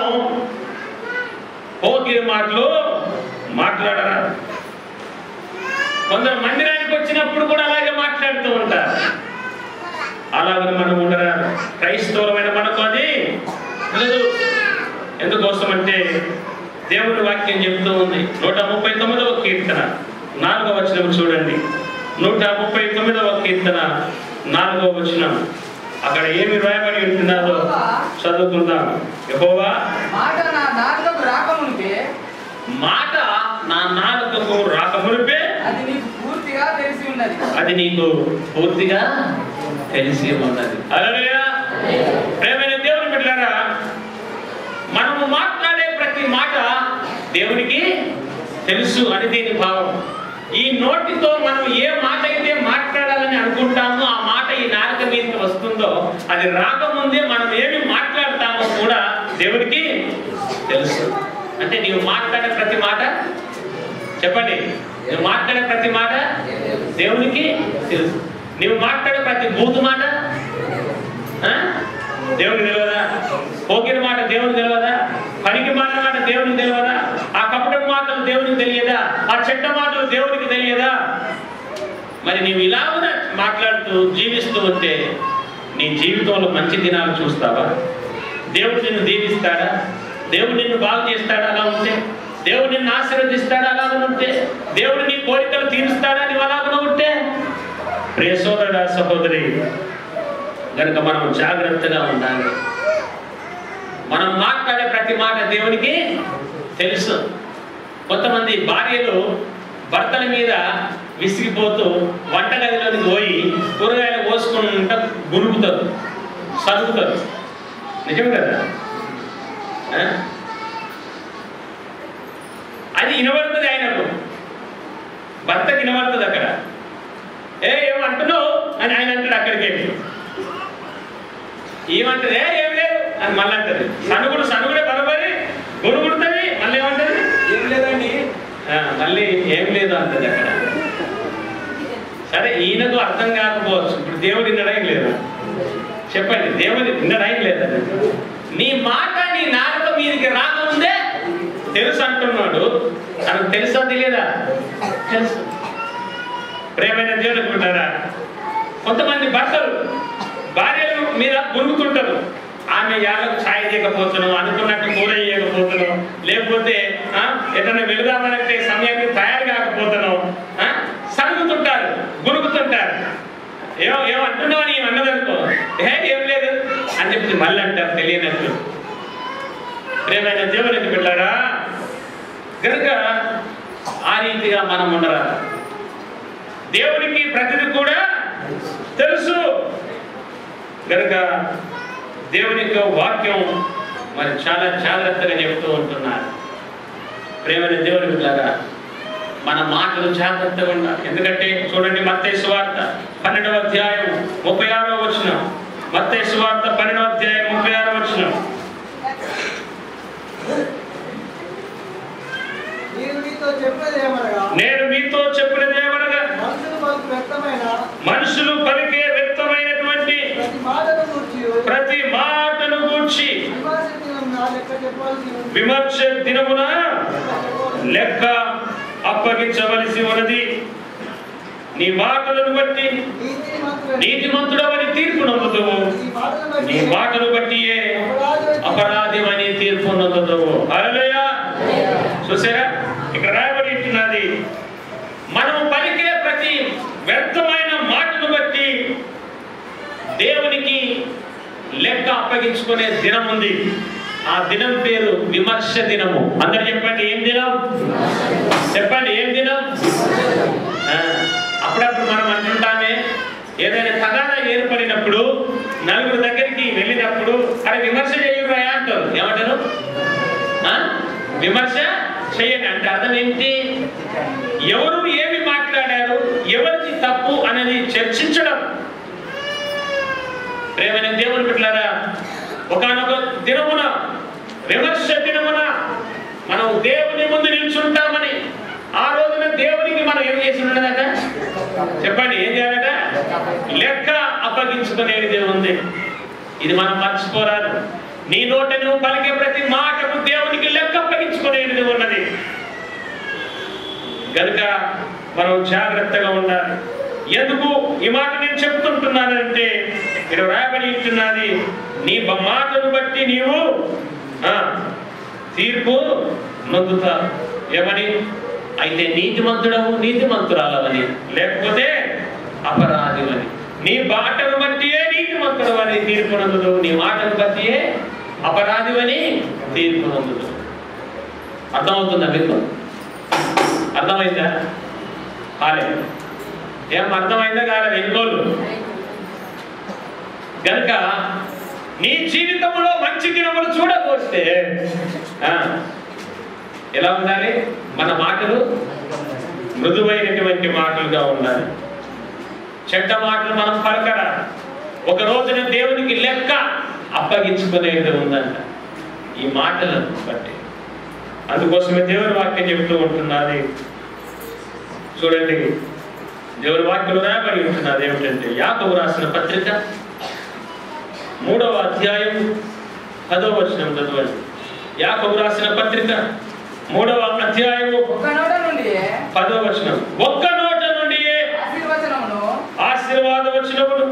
పోకిరి మాటలు మాట్లాడరా? కొందరు మందిరానికి వచ్చినప్పుడు కూడా అలాగే మాట్లాడుతూ ఉంటారు. అలాగే మనం ఉండరా? క్రైస్తవులమైన మనకు అది లేదు. ఎందుకోసం అంటే దేవుని వాక్యం చెప్తూ ఉంది. నూట ముప్పై తొమ్మిదవ కీర్తన నాలుగవ వచనం చూడండి. నూట ముప్పై తొమ్మిదవ కీర్తన నాలుగవ వచనం. అక్కడ ఏమి రాయబడి ఉంటున్నారో చదువుకుందాం. యెహోవా మాట నా నాలుకకు రాకమునిపే మాట నా నాలుకకు రాకమునిపే అది నీకు పూర్తిగా తెలిసి ఉన్నది. అది నీకు పూర్తిగా తెలిసి ఉన్నది. హల్లెలూయా. ప్రేమైన దేవుని బిడ్డలారా, మనము మాట్లాడే ప్రతి మాట దేవునికి తెలుసు అని దీని భావం. ఈ నోటితో మనం ఏ మాట అయితే మాట్లాడాలని అనుకుంటామో ఆ మాట ఈ నాలుక మీదకి వస్తుందో అది రాకముందే మనం ఏమి మాట్లాడతామో కూడా దేవునికి తెలుసు. అంటే నీవు మాట్లాడే ప్రతి మాట చెప్పండి, నువ్వు మాట్లాడే ప్రతి మాట దేవునికి తెలుసు. నువ్వు మాట్లాడే ప్రతి బూతు మాట దేవునికి తెలియదా? పోకిరి మాట దేవునికి తెలియదా? పనికి మాట మాట దేవునికి తెలియదా? ఆ కపటం మాటలు దేవునికి తెలియదా? ఆ చెడ్డ మాటలు దేవునికి తెలియదా? మరి నీవు ఇలా మాట్లాడుతూ జీవిస్తూ ఉంటే నీ జీవితంలో మంచి దినాలు చూస్తావా? దేవుడు నిన్ను దీవిస్తాడా? దేవుడు నిన్ను బాగు చేస్తాడా? అలా ఉంటే దేవుడు నిన్ను ఆశీర్వదిస్తాడా? అలాగ ఉంటే దేవుడు నీ కోరికలు తీరుస్తాడా? నీవు అలాగ ఉంటే ప్రియ సోదరుడా సహోదరి, కనుక మనం జాగ్రత్తగా ఉండాలి. మనం మాట్లాడే ప్రతి మాట దేవునికి తెలుసు. కొంతమంది భార్యలు భర్తల మీద విసిగిపోతూ వంటగదిలోకి పోయి కూరగాయలు పోసుకుంటూ గురుకుతారు, సరుగుతారు. నిజం కదా? అది వినబడుతుంది ఆయనకు, భర్తకి వినబడుతుంది. అక్కడ ఏ ఏమంటున్నావు అని ఆయన అంటాడు. అక్కడికి వెళ్ళి ఏమంటది? ఏ ఏం లేదు అని మళ్ళీ అంటది. సనుగుడు సనుగుడే బరబరి గురుగుడుతుంది. మళ్ళీ ఏమంటది? ఏం లేదండి. మళ్ళీ ఏం లేదు అంటది అక్కడ. సరే, ఈయనకు అర్థం కాకపోవచ్చు. ఇప్పుడు దేవుడు వినడం లేదు. చెప్పండి, దేవుడు వినడం లేదా? నీ మాట నీ నాలుక మీదకి రాకముందే తెలుసు అంటున్నాడు. తనకు తెలుసా తెలియదా? తెలుసు. ప్రేమైన దేవుడు అనుకుంటారా? కొంతమంది భర్తలు భార్యల మీద గురుగుతుంటారు. ఆమె యాళ్ళకు ఛాయ్ చేయకపోతున్నాం, అనుకున్నట్టు కూర చేయకపోతున్నాం, లేకపోతే ఏదైనా వెళదామనంటే సమయానికి తయారు కాకపోతున్నాం, సరుగుతుంటారు, గురుగుతుంటారు. ఏమో ఏమో అంటున్నావు అని అన్నదనుకో, ఏ ఏం లేదు అని చెప్పి మళ్ళీ అంటారు తెలియనట్లు. ప్రేమైన దేవునికి బిడ్డలారా, కనుక ఆ రీతిగా మనం ఉండరా? దేవునికి ప్రతిదీ కూడా తెలుసు. కనుక దేవుని యొక్క వాక్యం మరి చాలా జాగ్రత్తగా చెప్తూ ఉంటున్నారు. ప్రేమైన దేవుని బిడ్డలారా, మన మాటలు జాగ్రత్తగా ఉండాలి. ఎందుకంటే చూడండి, మత్తయి సువార్త పన్నెండవ అధ్యాయం ముప్పై ఆరో వచనం. మత్తయి సువార్త పన్నెండవ అధ్యాయం ముప్పై ఆరో వచనం. నేను మీతో చెప్పేదేమనగా నేను మీతో చెప్పినదేమనగా మనుషులు పలికే వ్యక్తమైనటువంటి ప్రతి మాటను గూర్చి విమర్శ దినమున లెక్క అప్పగించవలసి ఉన్నది. నీ మాటలను బట్టి నీతిమంతుడవని తీర్పు నమ్ముతావు, నీ మాటలు బట్టియే అపరాధమని తీర్పు నమ్ముతావు. హల్లెలూయా. చూసారా, ఇక్కడ రాయబడి ఉంటున్నది, మనం పలికే ప్రతి వ్యర్థమైన మాటను బట్టి దేవునికి లెక్క అప్పగించుకునే దినం ఉంది. ఆ దినం పేరు విమర్శ దినము. అందరు చెప్పండి, ఏం దినం? చెప్పండి, ఏం దినం? అప్పుడప్పుడు మనం అంటుంటామే, ఏదైనా తగాదా ఏర్పడినప్పుడు నలుగురు దగ్గరికి వెళ్ళినప్పుడు అరే విమర్శ చేయురాయా అంటారు. ఏమంటారు? విమర్శ చేయండి అంటే అర్థం ఏంటి? ఎవరు ఏమి మాట్లాడారు, ఎవరిది తప్పు అనేది చర్చించడం. ప్రేమైన దేవుని బిడ్డలారా, ఒకానొక దినమున, విమర్శ దినమున మనం దేవుని ముందు నిల్చుంటామని, ఆ రోజున దేవునికి మనం ఏం చేసి ఉన్నదట? చెప్పండి, ఏం చేయాలట? లెక్క అప్పగించుకునేది ఉంది. ఇది మనం మర్చిపోరాదు. నీ నోట నువ్వు పలికే ప్రతి మాటకు దేవునికి లెక్క అప్పగించుకునేది ఉన్నది కనుక మనం జాగ్రత్తగా ఉండాలి. ఎందుకు ఈ మాట నేను చెప్తుంటున్నానంటే, ఇక్కడ రాయబడి ఉంటున్నది, నీ మాటను బట్టి నీవు తీర్పు నొందుతా. ఏమని? అయితే నీతిమంతుడవు నీతిమంతురాలవని, లేకపోతే అపరాధివని. నీ మాటను బట్టియే నీతిమంతుడవని తీర్పు నొందుదు, నీ మాటను బట్టియే అపరాధివని తీర్పు నొందుదు. అర్థమవుతుందా మీకు? అర్థమైందా? కాలేదు. ఏం అర్థమైందా? కాలేదు. ఎన్నోళ్ళు కనుక నీ జీవితంలో మంచి దినములు చూడకొస్తే ఎలా ఉండాలి? మన మాటలు మృదువైనటువంటి మాటలుగా ఉండాలి. చెడ్డ మాటలు మనం పలకరా. ఒక రోజున దేవునికి లెక్క అప్పగించుకునేది ఉందంట ఈ మాటలను బట్టి. అందుకోసమే దేవుని వాక్యం చెప్తూ ఉంటున్నది. చూడండి, దేవుని వాక్యం రాయబడి ఉంటున్నది ఏమిటంటే, యాకోబు రాసిన పత్రిక మూడవ అధ్యాయం పదవ వచనం చదవండి. యాకోబు రాసిన పత్రిక మూడవ అధ్యాయము పదవ వచనం. ఒక్క నోట నుండి ఆశీర్వాద వచనమును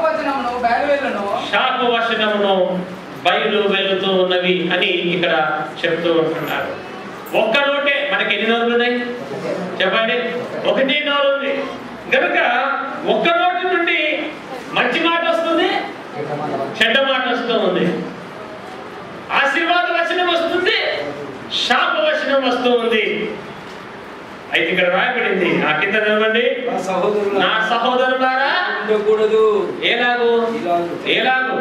శాప వచనమును బయలు వెళుతూ ఉన్నవి అని ఇక్కడ చెప్తూ ఉంటున్నారు. ఒక్క నోటే. మనకి ఎన్ని నోరులు ఉన్నాయి చెప్పండి? ఒకటి నోరు ఉంది కనుక ఒక్క నోటి నుండి మంచి మాట వస్తుంది, చెడ్డ మాట వస్తూ ఉంది. ఆశీర్వాద వచనం వస్తుంది, శాప వచనం వస్తూ ఉంది. అయితే ఇక్కడ రాయబడింది, ఆ కింద చదవండి, నా సహోదరులారా ఉండకూడదు. ఎలాగూ ఎలాగూ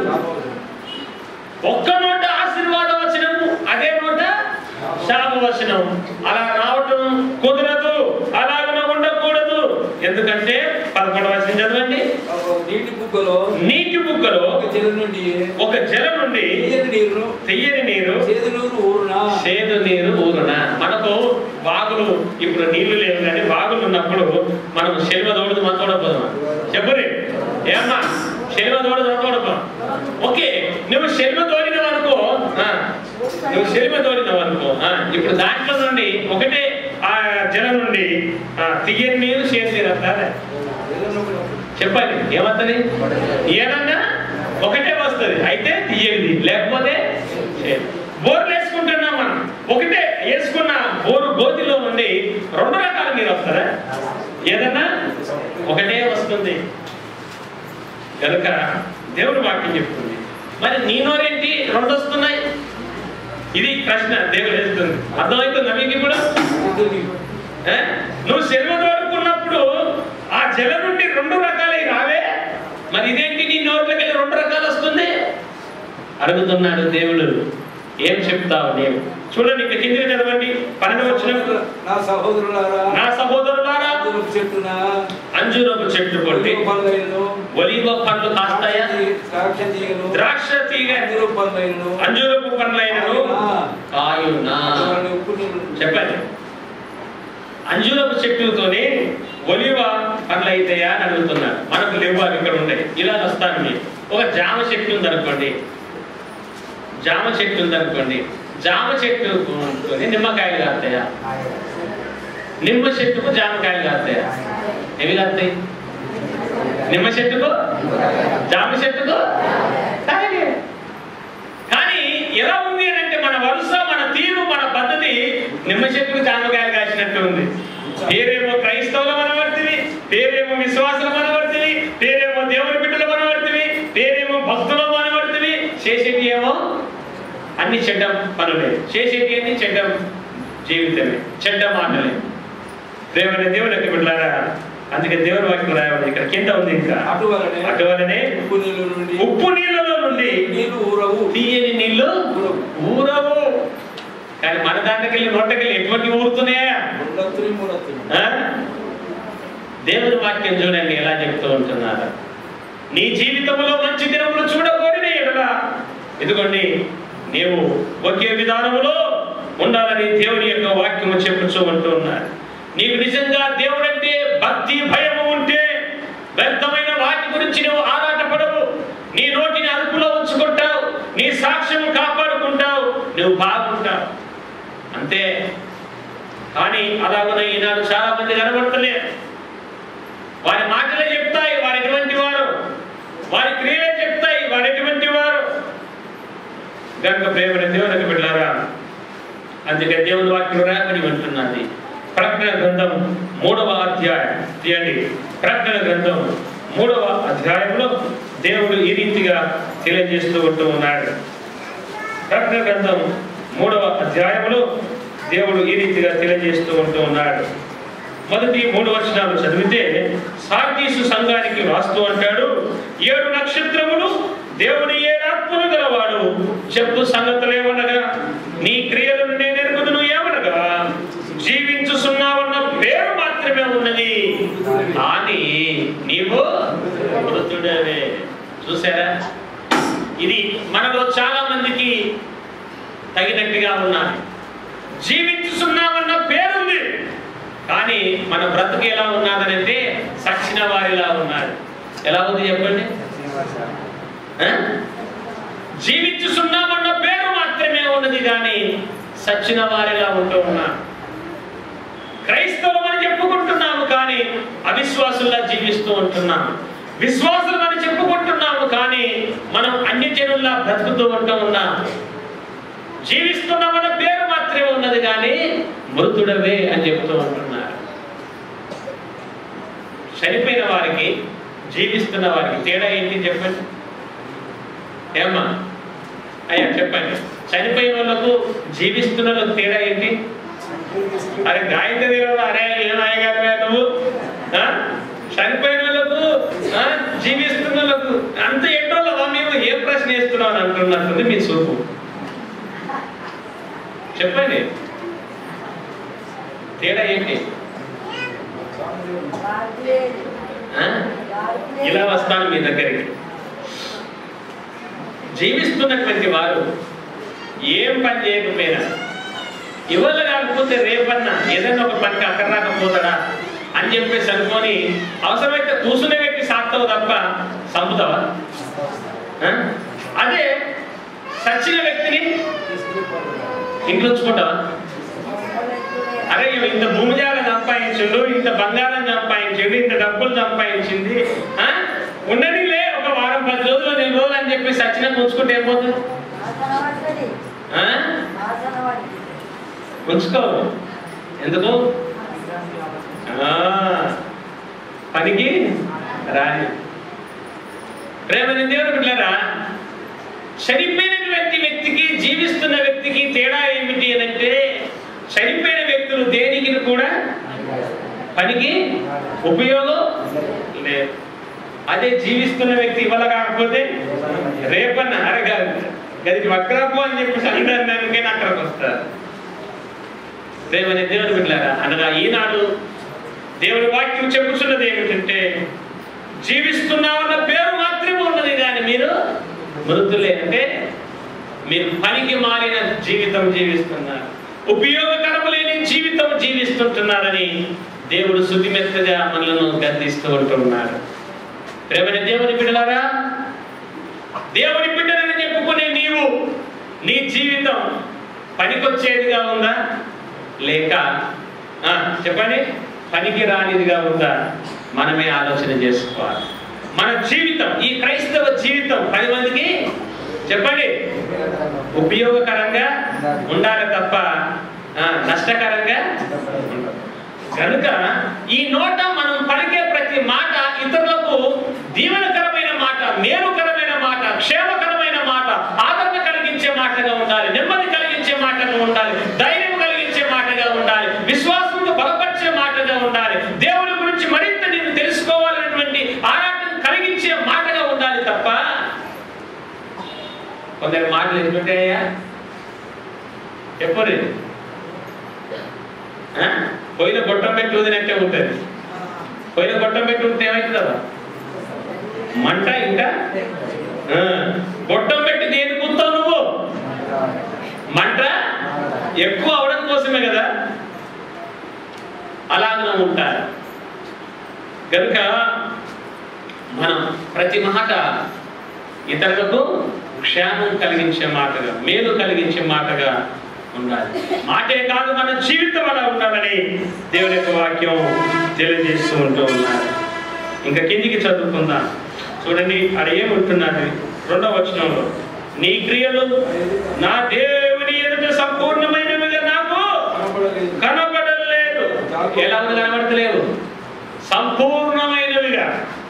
ఒక్క నోట ఆశీర్వాద వచనము, అదే నోట శాప వచనం. అలా రావటం కుదరదు, అలాగ ఉండకూడదు. ఎందుకంటే పదకొండవ వచనం చదవండి. నీటి బుగ్గలో నీటి బుగ్గలో ఒక జల నుండి తెయ్యని నీరు సేదు నీరు ఊరునా. మనకు బాగులు ఇప్పుడు నీళ్లు లేవు కానీ బాగులు ఉన్నప్పుడు మనం శనివ తోడు మన తోడపోదామా? చెప్పరే ఏమ్మా, శనివ తోడు తోడపోదాం. ఓకే, నువ్వు శనివ తోడినావు అనుకో, నువ్వు శనివ తోడినావు అనుకో, ఇప్పుడు దాంట్లో నుండి ఒకటే ఆ జలం నుండి తీయని నీరు సేదు నీరు వస్తుందా? చెప్పండి, ఏమవుతుంది? ఏదన్నా ఒకటే వస్తుంది, అయితే తీయది, లేకపోతే బోర్లు వేసుకుంటున్నాం మనం. ఒకటే వేసుకున్న బోరు గోతిలో నుండి రెండు రకాల నీరు వస్తుందా? ఏదన్నా ఒకటే వస్తుంది. కనుక దేవుడు వాక్యం చెప్తుంది. మరి నీ నోరేంటి రెండు వస్తున్నాయి? ఇది ప్రశ్న దేవుడు వేస్తుంది. అర్థమవుతుందా మీకు ఇప్పుడు? నువ్వు శర్మ తోడుకున్నప్పుడు ఆ జల నుండి రెండు రకాలై రావే, మరి ఇదేంటి నీ నోట్లోకి వెళ్ళి రెండు రకాలు వస్తుంది? అడుగుతున్నాడు దేవుడు, ఏం చెప్తావు నీవు? చూడండి, ఇక్కడ కింద చదవండి. పన్నెండు వచ్చినప్పుడు, నా సహోదరులారా నా సహోదరులారా అంజూరపు చెట్టు కొట్టి ఒలీవ పండ్లు కాస్తాయా? ద్రాక్ష తీగ అంజూరపు పండ్లైనను కాయునా? చెప్పండి. అంజూరపు చెట్టుతోనే ఒలివ పండ్లు అయితాయా అని అడుగుతున్నారు. మనకు లేవు, అవి ఇక్కడ ఉండే. ఇలా వస్తాను. ఒక జామ చెట్టు ఉందనుకోండి, జామ చెట్టు ఉందనుకోండి, జామ చెట్టు నిమ్మకాయలు కాస్తాయా? నిమ్మ చెట్టుకు జామకాయలు కాస్తాయా? ఎవి కాస్తాయి? నిమ్మ చెట్టుకు జామ చెట్టుకు కాయలే. కానీ ఎలా ఉంది అని అంటే మన వరుస, మన తీరు, మన పద్ధతి నిమ్మ చెట్టుకు జామకాయలు కాసినట్టు ఉంది. పేరేమో క్రైస్తవుల మనవర్తివి, పేరేమో విశ్వాసుల మనవర్తివి, పేరేమో దేవుని బిడ్డల మనవర్తివి, పేరేమో భక్తుల మనవర్తివి, చేసేటి ఏమో అన్ని చెడ్డ పనులే, చేసేటి అన్ని చెడ్డ జీవితమే, చెడ్డ మాటలే. ప్రేమనే దేవుని యొక్క బిడ్డలారా, అందుకే దేవుని వాక్యం రాయబడి ఇక్కడ కింద ఉంది, ఇంకా అటువలనే అటువలనే ఉప్పు నీళ్ళ నుండి ఉప్పు నీళ్ళలో నుండి నీళ్లు ఊరవు, తీయని నీళ్లు ఊరవు. కానీ మన దాంట్లోకి వెళ్ళి నోటకెళ్ళి ఎటువంటి ఊరుతున్నాయా? ములత్తుని ములత్తుని. ఆ? దేవుని వాక్యం చూడండి ఎలా చెప్తూ ఉంటున్నారు. నీ జీవితంలో మంచి దినములు చూడకూడని ఎడలా ఇదిగోండి నీవు ఒకే విధానములో ఉండాలని దేవుని యొక్క వాక్యము చెప్పుతూ ఉంటూ ఉన్నారు. నీకు నిజంగా దేవుడంటే భక్తి భయము ఉంటే వ్యర్థమైన వాటి గురించి నువ్వు ఆరాటపడవు, నీ నోటిని అదుపులో ఉంచుకుంటావు, నీ సాక్ష్యము కాపాడుకుంటావు, నువ్వు బాగుంటావు అంతే. కానీ అలాగనే ఈనాడు చాలా మంది కనబడతలేరు. వారి మాటలే చెప్తాయి వారు ఎటువంటి వారు, వారి క్రియలే చెప్తాయి వారు ఎటువంటి వారు. కనుక ప్రేమని దేవునికి బిడ్డలారా, అందుకే దేవుని వాక్యం రాయబడి ఉంటున్నది. ప్రకటన గ్రంథం మూడవ అధ్యాయం తీయండి. ప్రకటన గ్రంథం మూడవ అధ్యాయంలో దేవుడు ఈ రీతిగా తెలియజేస్తూ ఉంటూ ఉన్నాడు. ప్రకటన గ్రంథం మూడవ అధ్యాయంలో దేవుడు ఈ రీతిగా తెలియజేస్తూ ఉంటూ ఉన్నాడు. మొదటి మూడు వచనాలు చదివితే సార్దీసు సంఘానికి రాస్తూ అంటాడు, ఏడు నక్షత్రములు దేవుని ఏడాత్మను గలవాడు చెప్పు సంగతులేమనగా నీ క్రియలను నేను ఎరుగుదును ఏమనగా జీవించుచున్నావన్న పేరు మాత్రమే ఉన్నది కానీ నీవు మృతుడవే. చూసారా, ఇది మనలో చాలా మందికి తగినట్టుగా ఉన్నది. జీవించుచున్నామన్న పేరుంది కానీ మన బ్రతుకు ఎలా ఉన్నదనంటే సచ్చిన వారిలా ఉన్నాడు. ఎలా ఉంది చెప్పండి? జీవించుచున్నామన్న పేరు మాత్రమే ఉన్నది కానీ సచ్చిన వారిలా ఉంటూ ఉన్నాడు. క్రైస్తవులు అని చెప్పుకుంటున్నాము కానీ అవిశ్వాసుల్లా జీవిస్తూ ఉంటున్నాము. విశ్వాసులు అని చెప్పుకుంటున్నాము కానీ మనం అన్య జనుల్లా బ్రతుకుతూ ఉంటూ ఉన్నాము. జీవిస్తున్నామన్న పేరు మాత్రమే ఉన్నది కానీ మృతుడవే అని చెప్తూ ఉంటున్నారు. చనిపోయిన వారికి జీవిస్తున్న వారికి తేడా ఏంటి చెప్పండి? ఏమ్మా అయ్యా చెప్పండి. చనిపోయిన వాళ్ళకు జీవిస్తున్న వాళ్ళకు తేడా ఏంటి? అరే గాయత్రి అరే ఏమాయగారు నువ్వు చనిపోయిన వాళ్ళకు జీవిస్తున్న వాళ్ళకు అంత ఎట్టోళ్ళవా మేము ఏ ప్రశ్న వేస్తున్నావు అని అంటున్నట్టుంది మీ చూపు. చెప్పండి తేడా ఏంటి? ఇలా వస్తాను మీ దగ్గరికి. జీవిస్తున్నటువంటి వారు ఏం పని చేయకపోయినా ఇవాళ కాకపోతే రేపన్నా ఏదైనా ఒక పనికి అక్కడ రాకపోతాడా అని చెప్పేసి అనుకొని అవసరమైతే కూర్చునే వ్యక్తి సాగుతావు తప్ప చంపుతావా? అదే సచ్చిన వ్యక్తిని ఇంట్లో ఉంచుకుంటావా? అరే ఇంత భూమిజాలం సంపాదించుండు, ఇంత బంగారం సంపాదించిండు, ఇంత డబ్బులు సంపాదించింది, ఉండనిలే ఒక వారం పది రోజులు నెల రోజులు అని చెప్పి సచ్చిన ఉంచుకుంటే ఏమవుతుంది? ఉంచుకో. ఎందుకు? పనికి రాని. ప్రేమని దేవుడు బిడ్డలారా, చనిపోయినటువంటి వ్యక్తికి జీవిస్తున్న వ్యక్తికి తేడా ఏమిటి అని అంటే చనిపోయిన వ్యక్తులు దేనికి కూడా పనికి ఉపయోగం లేదు. అదే జీవిస్తున్న వ్యక్తి ఇవాళ కాకపోతే రేపన్న అరే గదికి వక్రాపు అని చెప్పి అనడానికే అక్కడికి వస్తారు. దేవుని దేవుని బిడ్డలారా, అనగా ఈనాడు దేవుని వాక్యం చెప్పుచున్నది ఏమిటంటే జీవిస్తున్నామన్న పేరు మాత్రమే ఉన్నది కానీ మీరు మృతులే. అంటే మీరు పనికి మారిన జీవితం జీవిస్తున్నారు, ఉపయోగకరము లేని జీవితం జీవిస్తుంటున్నారని దేవుడు శుద్ధిమెత్తగా మనలను గద్దిస్తూ ఉంటున్నాడు. ప్రేమని దేవుని బిడ్డలారా, దేవుని బిడ్డలని చెప్పుకునే నీవు నీ జీవితం పనికొచ్చేదిగా ఉందా లేక చెప్పండి పనికి రానిదిగా ఉందా? మనమే ఆలోచన చేసుకోవాలి. మన జీవితం, ఈ క్రైస్తవ జీవితం పది మందికి చెప్పండి ఉపయోగకరంగా ఉండాలి తప్ప నష్టకరంగా ఉండదు. కనుక ఈ నోట మనం పలికే ప్రతి మాట ఇతరులకు దీవెనకరమైన మాట, మేలుకరమైన మాట, క్షేమకరమైన మాట, ఆదరణ కలిగించే మాటగా ఉండాలి, నెమ్మది కలిగించే మాటగా ఉండాలి, ధైర్యం కలిగించే మాటగా ఉండాలి, విశ్వాసంతో బలపరిచే మాటగా ఉండాలి, దేవుని గురించి మరింత నేను తెలుసుకోవాలనేటువంటి ఆరాటం కలిగించే మాటగా ఉండాలి తప్ప కొందరి మాటలు ఎట్లుంటాయా చెప్పరు. పొయ్యిలో గొట్టం పెట్టి ఊదినట్టే ఉంటుంది. పొయ్యిలో గొట్టం పెట్టి ఉంటే ఏమవుతుందా మంట ఇంకా గొట్టం పెట్టి దేని కూతావు నువ్వు? మంట ఎక్కువ అవడం కోసమే కదా. అలాగనే ఉంటారు. కనుక మనం ప్రతి మాట ఇతరులకు క్షేమం కలిగించే మాటగా, మేలు కలిగించే మాటగా ఉండాలి. మాటే కాదు మన జీవితం అలా ఉండాలని దేవుని యొక్క వాక్యం తెలియజేస్తూ ఉంటూ ఉన్నారు. ఇంకా కిందికి చదువుకుందాం. చూడండి అక్కడ ఏముంటున్నది రెండవ వచనంలో, నీ క్రియలు నా దేవుని ఎదుట సంపూర్ణమైనవిగా నాకు కనబడలేదు. ఎలా ఉంది? కనబడతలేవు. సంపూర్ణమైనవిగా.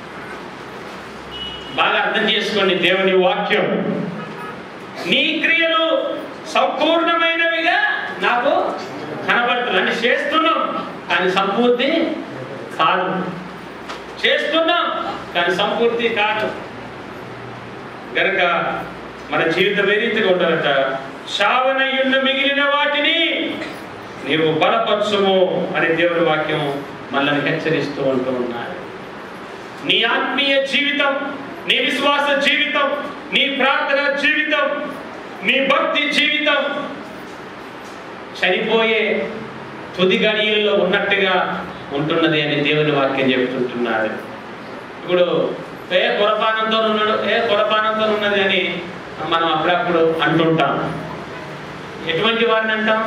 బాగా అర్థం చేసుకోండి దేవుని వాక్యం. నీ క్రియలు సంపూర్ణమైనవిగా నాకు కనబడుతుంది. అంటే చేస్తున్నాం కానీ సంపూర్తి కాదు, చేస్తున్నాం కానీ సంపూర్తి కాదు. కనుక మన జీవితం ఏ రీతిగా ఉండాలట, శావనయున్న మిగిలిన వాటిని నీవు బలపరచుము అని దేవుని వాక్యం మనల్ని హెచ్చరిస్తూ ఉంటూ ఉన్నారు. నీ ఆత్మీయ జీవితం, నీ విశ్వాస జీవితం, నీ ప్రార్థన జీవితం, నీ భక్తి జీవితం చనిపోయే తుది గడియల్లో ఉన్నట్టుగా ఉంటున్నది అని దేవుని వాక్యం చెబుతుంటున్నారు. ఇప్పుడు ఏ కొరపానంతో ఉన్నాడు, ఏ కొరపానంతో ఉన్నది అని మనం అప్పుడప్పుడు అంటుంటాం. ఎటువంటి వారిని అంటాం?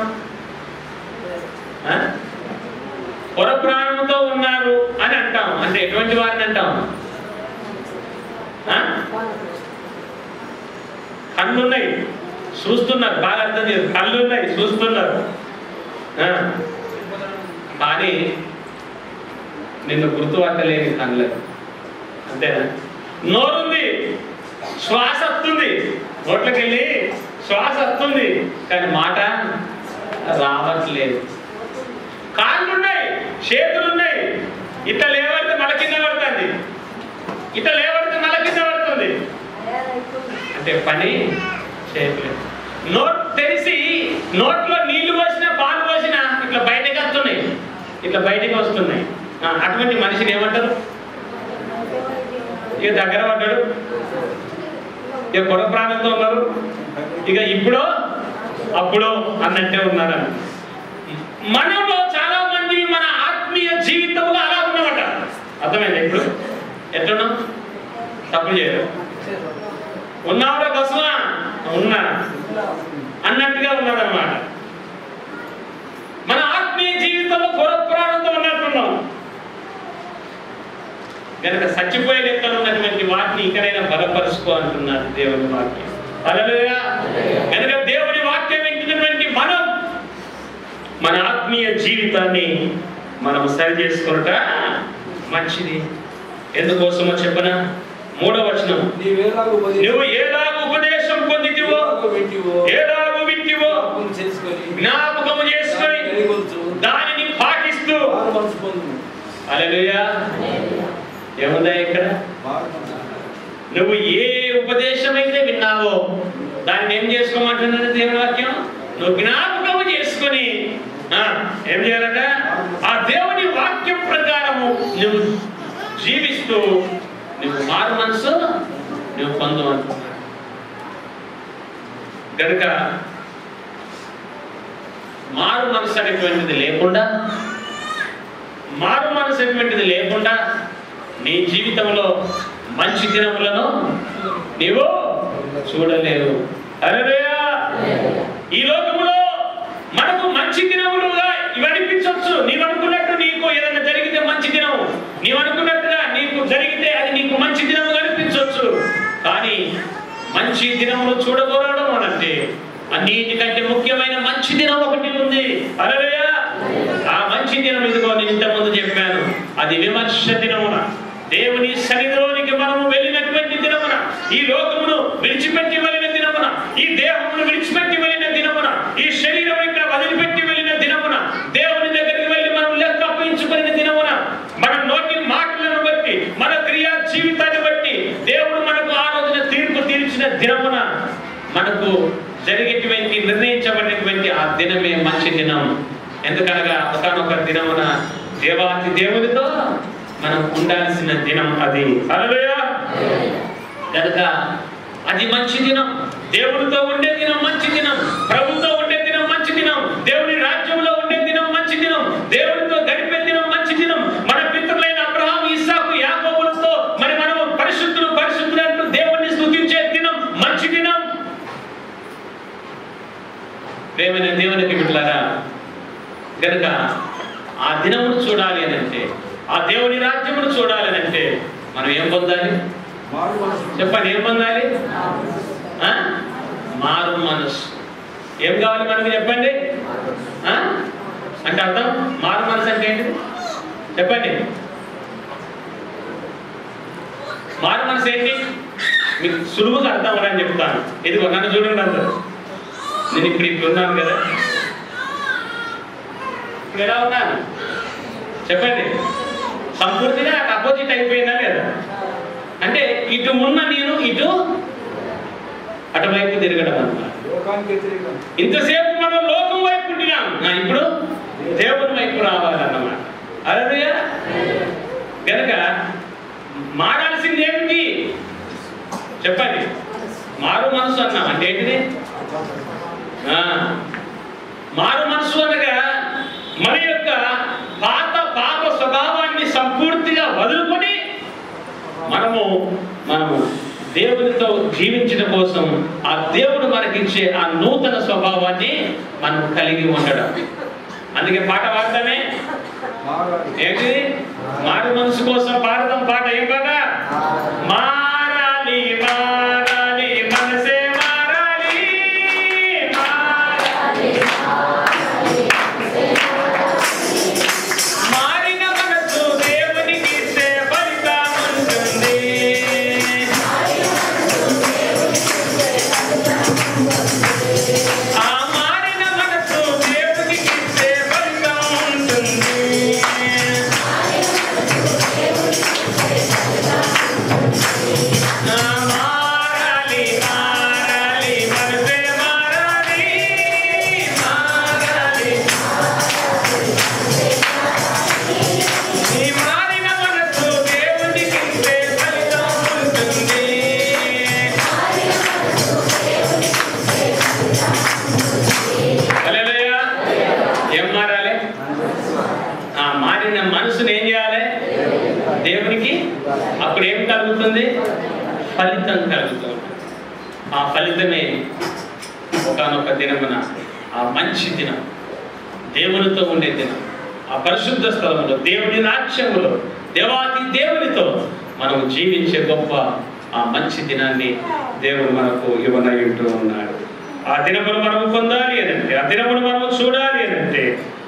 కొర ప్రాణంతో ఉన్నారు అని అంటాం. అంటే ఎటువంటి వారిని అంటాం? కళ్ళున్నాయి చూస్తున్నారు, బాగా అర్థం చేయాలి. కళ్ళున్నాయి చూస్తున్నారు కానీ నిన్ను గుర్తుపట్టలేని కళ్ళు. అంతేనా? నోరుంది, శ్వాస వస్తుంది, నోట్లోకి వెళ్ళి శ్వాస వస్తుంది కానీ మాట రావట్లేదు. కాళ్ళున్నాయి, చేతులున్నాయి, ఇట్లా లేవడితే మల కింద పడుతుంది, ఇట్లా లేవడితే మల కింద పడుతుంది. అంటే పని చేయట్లేదు. నోట్ తెరిసి నోట్లో నీళ్లు పోసినా పాలు పోసినా ఇట్లా బయటకు వస్తున్నాయి, ఇట్లా బయటకు వస్తున్నాయి. అటువంటి మనిషిని ఏమంటారు? ఇక దగ్గర పడ్డాడు, ఇక కొర ప్రాణంతో ఉన్నారు, ఇక ఇప్పుడు అప్పుడు అన్నట్టే ఉన్నారు. మనలో చాలా మంది మన ఆత్మీయ జీవితంలో అలా ఉన్నామట. అర్థమైందా? ఇప్పుడు ఎట్లున్నాం? తప్పు చేయరు. ఉన్నావురా బస్మా ఉన్నా అన్నట్టుగా ఉన్నారన్నమాట. మన ఆత్మీయ జీవితంలో కొర ప్రాణంతో ఉన్నట్టున్నాం. కనుక చచ్చిపోయే లెక్కలు ఉన్నటువంటి వాటిని ఇకనైనా బలపరుచుకో అంటున్నారు దేవుని వాక్యం. హల్లెలూయా. కనుక దేవుని వాక్యం వింటున్నటువంటి మనం మన ఆత్మీయ జీవితాన్ని మనం సరి చేసుకున్నట మంచిది. ఎందుకోసమో చెప్పనా? మూడవ వచనం, నువ్వు ఏలాగు ఉపదేశం పొందితివో, ఏలాగు వింటివో జ్ఞాపకము చేసుకొని దానిని పాటిస్తూ. హల్లెలూయా. ఏముందా ఇక్కడ? నువ్వు ఏ ఉపదేశం అయితే విన్నావో దాన్ని ఏం చేసుకోమంటున్నది దేవుని వాక్యం? నువ్వు జ్ఞాపకము చేసుకొని ఏం చేయాలంట? ఆ దేవుని వాక్యం ప్రకారము నువ్వు జీవిస్తూ నువ్వు మారు మనసు నువ్వు పొందమంటున్నావు. కనుక మారు మనసు అనేటువంటిది లేకుండా, మారు మనసు అనేటువంటిది లేకుండా నీ జీవితంలో మంచి దినములను నీవు చూడలేవు. హల్లెలూయా. ఈ లోకములో మనకు మంచి దినములుగా ఇవి అనిపించవచ్చు. నీవు అనుకున్నట్టు నీకు ఏదైనా జరిగితే మంచి దినం, నీవు అనుకున్నట్టుగా నీకు జరిగితే అది నీకు మంచి దినముగా అనిపించవచ్చు. కానీ మంచి దినములు చూడగోరడం అనంటే అన్నిటికంటే ముఖ్యమైన మంచి దినం ఒకటి ఉంది. హల్లెలూయా. ఆ మంచి దినం ఇదిగో నేను ఇంతకుముందు చెప్పాను, అది విమర్శ దినమున, దేవుని సన్నిధిలోనికి మనము వెళ్ళినటువంటి దినమున, ఈ లోకమును విడిచిపెట్టి వెళ్ళిన దినమున, ఈ దేహమును విడిచిపెట్టి వెళ్ళిన దినమున, ఈ శరీరం ఇక్కడ వదిలిపెట్టి వెళ్ళిన దినమున, దేవుని దగ్గరికి వెళ్ళి మనం లెక్క అప్పించుకునే దినమున, మన నోటి మాటలను బట్టి, మన క్రియా జీవితాన్ని బట్టి దేవుడు మనకు ఆ రోజున తీర్పు తీర్చిన దినమున మనకు జరిగేటువంటి నిర్ణయించబడినటువంటి ఆ దినమే మంచి దినం. ఎందుకనగా ఒకనొక దినమున దేవాతి దేవునితో మనం ఉండాల్సిన దినం అది. హల్లెలూయా. కనుక అది మంచి దినం, దేవునితో ఉండే దినం మంచి దినం, ప్రభుతో ఉండే దినం మంచి దినం, దేవుని రాజ్యంలో ఉండే దినం మంచి దినం, దేవునితో గడిపే దినం మంచి దినం. మన పితరులైన అబ్రహాము, ఇస్సాకు, యాకోబులతో మరి మనం పరిశుద్ధులు పరిశుద్ధులు అంటూ దేవుణ్ణి స్తుతించే దినం మంచి దినం. ప్రేమైన దేవునికి బిడ్డలారా, కనుక ఆ దినమును చూడాలి అని అంటే, ఆ దేవుని రాజ్యమును చూడాలి అని అంటే మనం ఏం పొందాలి చెప్పండి? ఏం పొందాలి? మారు మనసు. ఏం కావాలి మనకి చెప్పండి? అంటే అర్థం మారు మనసు అంటే ఏంటి చెప్పండి? మారు మనసు ఏంటి మీకు సులువుగా అర్థం అవ్వడానికి చెప్తాను. ఇదిగో నన్ను చూడండి అందరూ. నేను ఇప్పుడు ఇప్పుడు ఉన్నాను కదా, ఇప్పుడు ఎలా ఉన్నాను చెప్పండి? సంపూర్తిగా అపోజిట్ అయిపోయిందా లేదా? అంటే ఇటు ఉన్న నేను ఇటు అటువైపు తిరగడం అన్నమాట. ఇంతసేపు మనం లోకం వైపు ఉంటున్నాం, ఇప్పుడు దేవుని వైపు రావాలన్నమాట. హల్లెలూయా. కనుక మారాల్సింది ఏమిటి చెప్పండి? మారు మనసు అన్నాం అంటే ఏంటిది? మారు మనసు అనగా మన యొక్క పాత పాప స్వభావాన్ని సంపూర్తిగా వదులుకొని మనము మనము దేవునితో జీవించడం కోసం ఆ దేవుడు మనకిచ్చే ఆ నూతన స్వభావాన్ని మనం కలిగి ఉండడం. అందుకే పాట పాడతామే ఏంటి? మారు మనసు కోసం పాడదాం పాట. ఏం పాట? మారాలి మారాలి మనసే మారాలి, మారిన మనసు దేవునికి ఇస్తే ఫలితం ఉంటుంది. ఆ మారిన మనసు దేవునికి ఇస్తే ఫలితం ఉంటుంది. మారాలి మారాలి మనసే మారాలి, మారాలి ఈ మారిన మనసు దేవునికి ఇస్తే ఫలితం ఉంటుంది. హల్లెలూయా. ఏం మారాలి? ఆ మారిన మనసుని ఏం చేయాలి? దేవునికి. అప్పుడు ఏం కలుగుతుంది? ఫలితం కలుగుతుంది. ఆ ఫలితమే ఒకనొక దినమున ఆ మంచి దినం, దేవునితో ఉండే దినం, ఆ పరిశుద్ధ స్థలంలో దేవుని రాజ్యములో దేవాతి దేవునితో మనం జీవించే గొప్ప ఆ మంచి దినాన్ని దేవుడు మనకు ఇవ్వనయ్యుంటూ ఉన్నాడు. ఆ దినమును మనము పొందాలి అనంటే, ఆ దినమును మనము చూడాలి అనంటే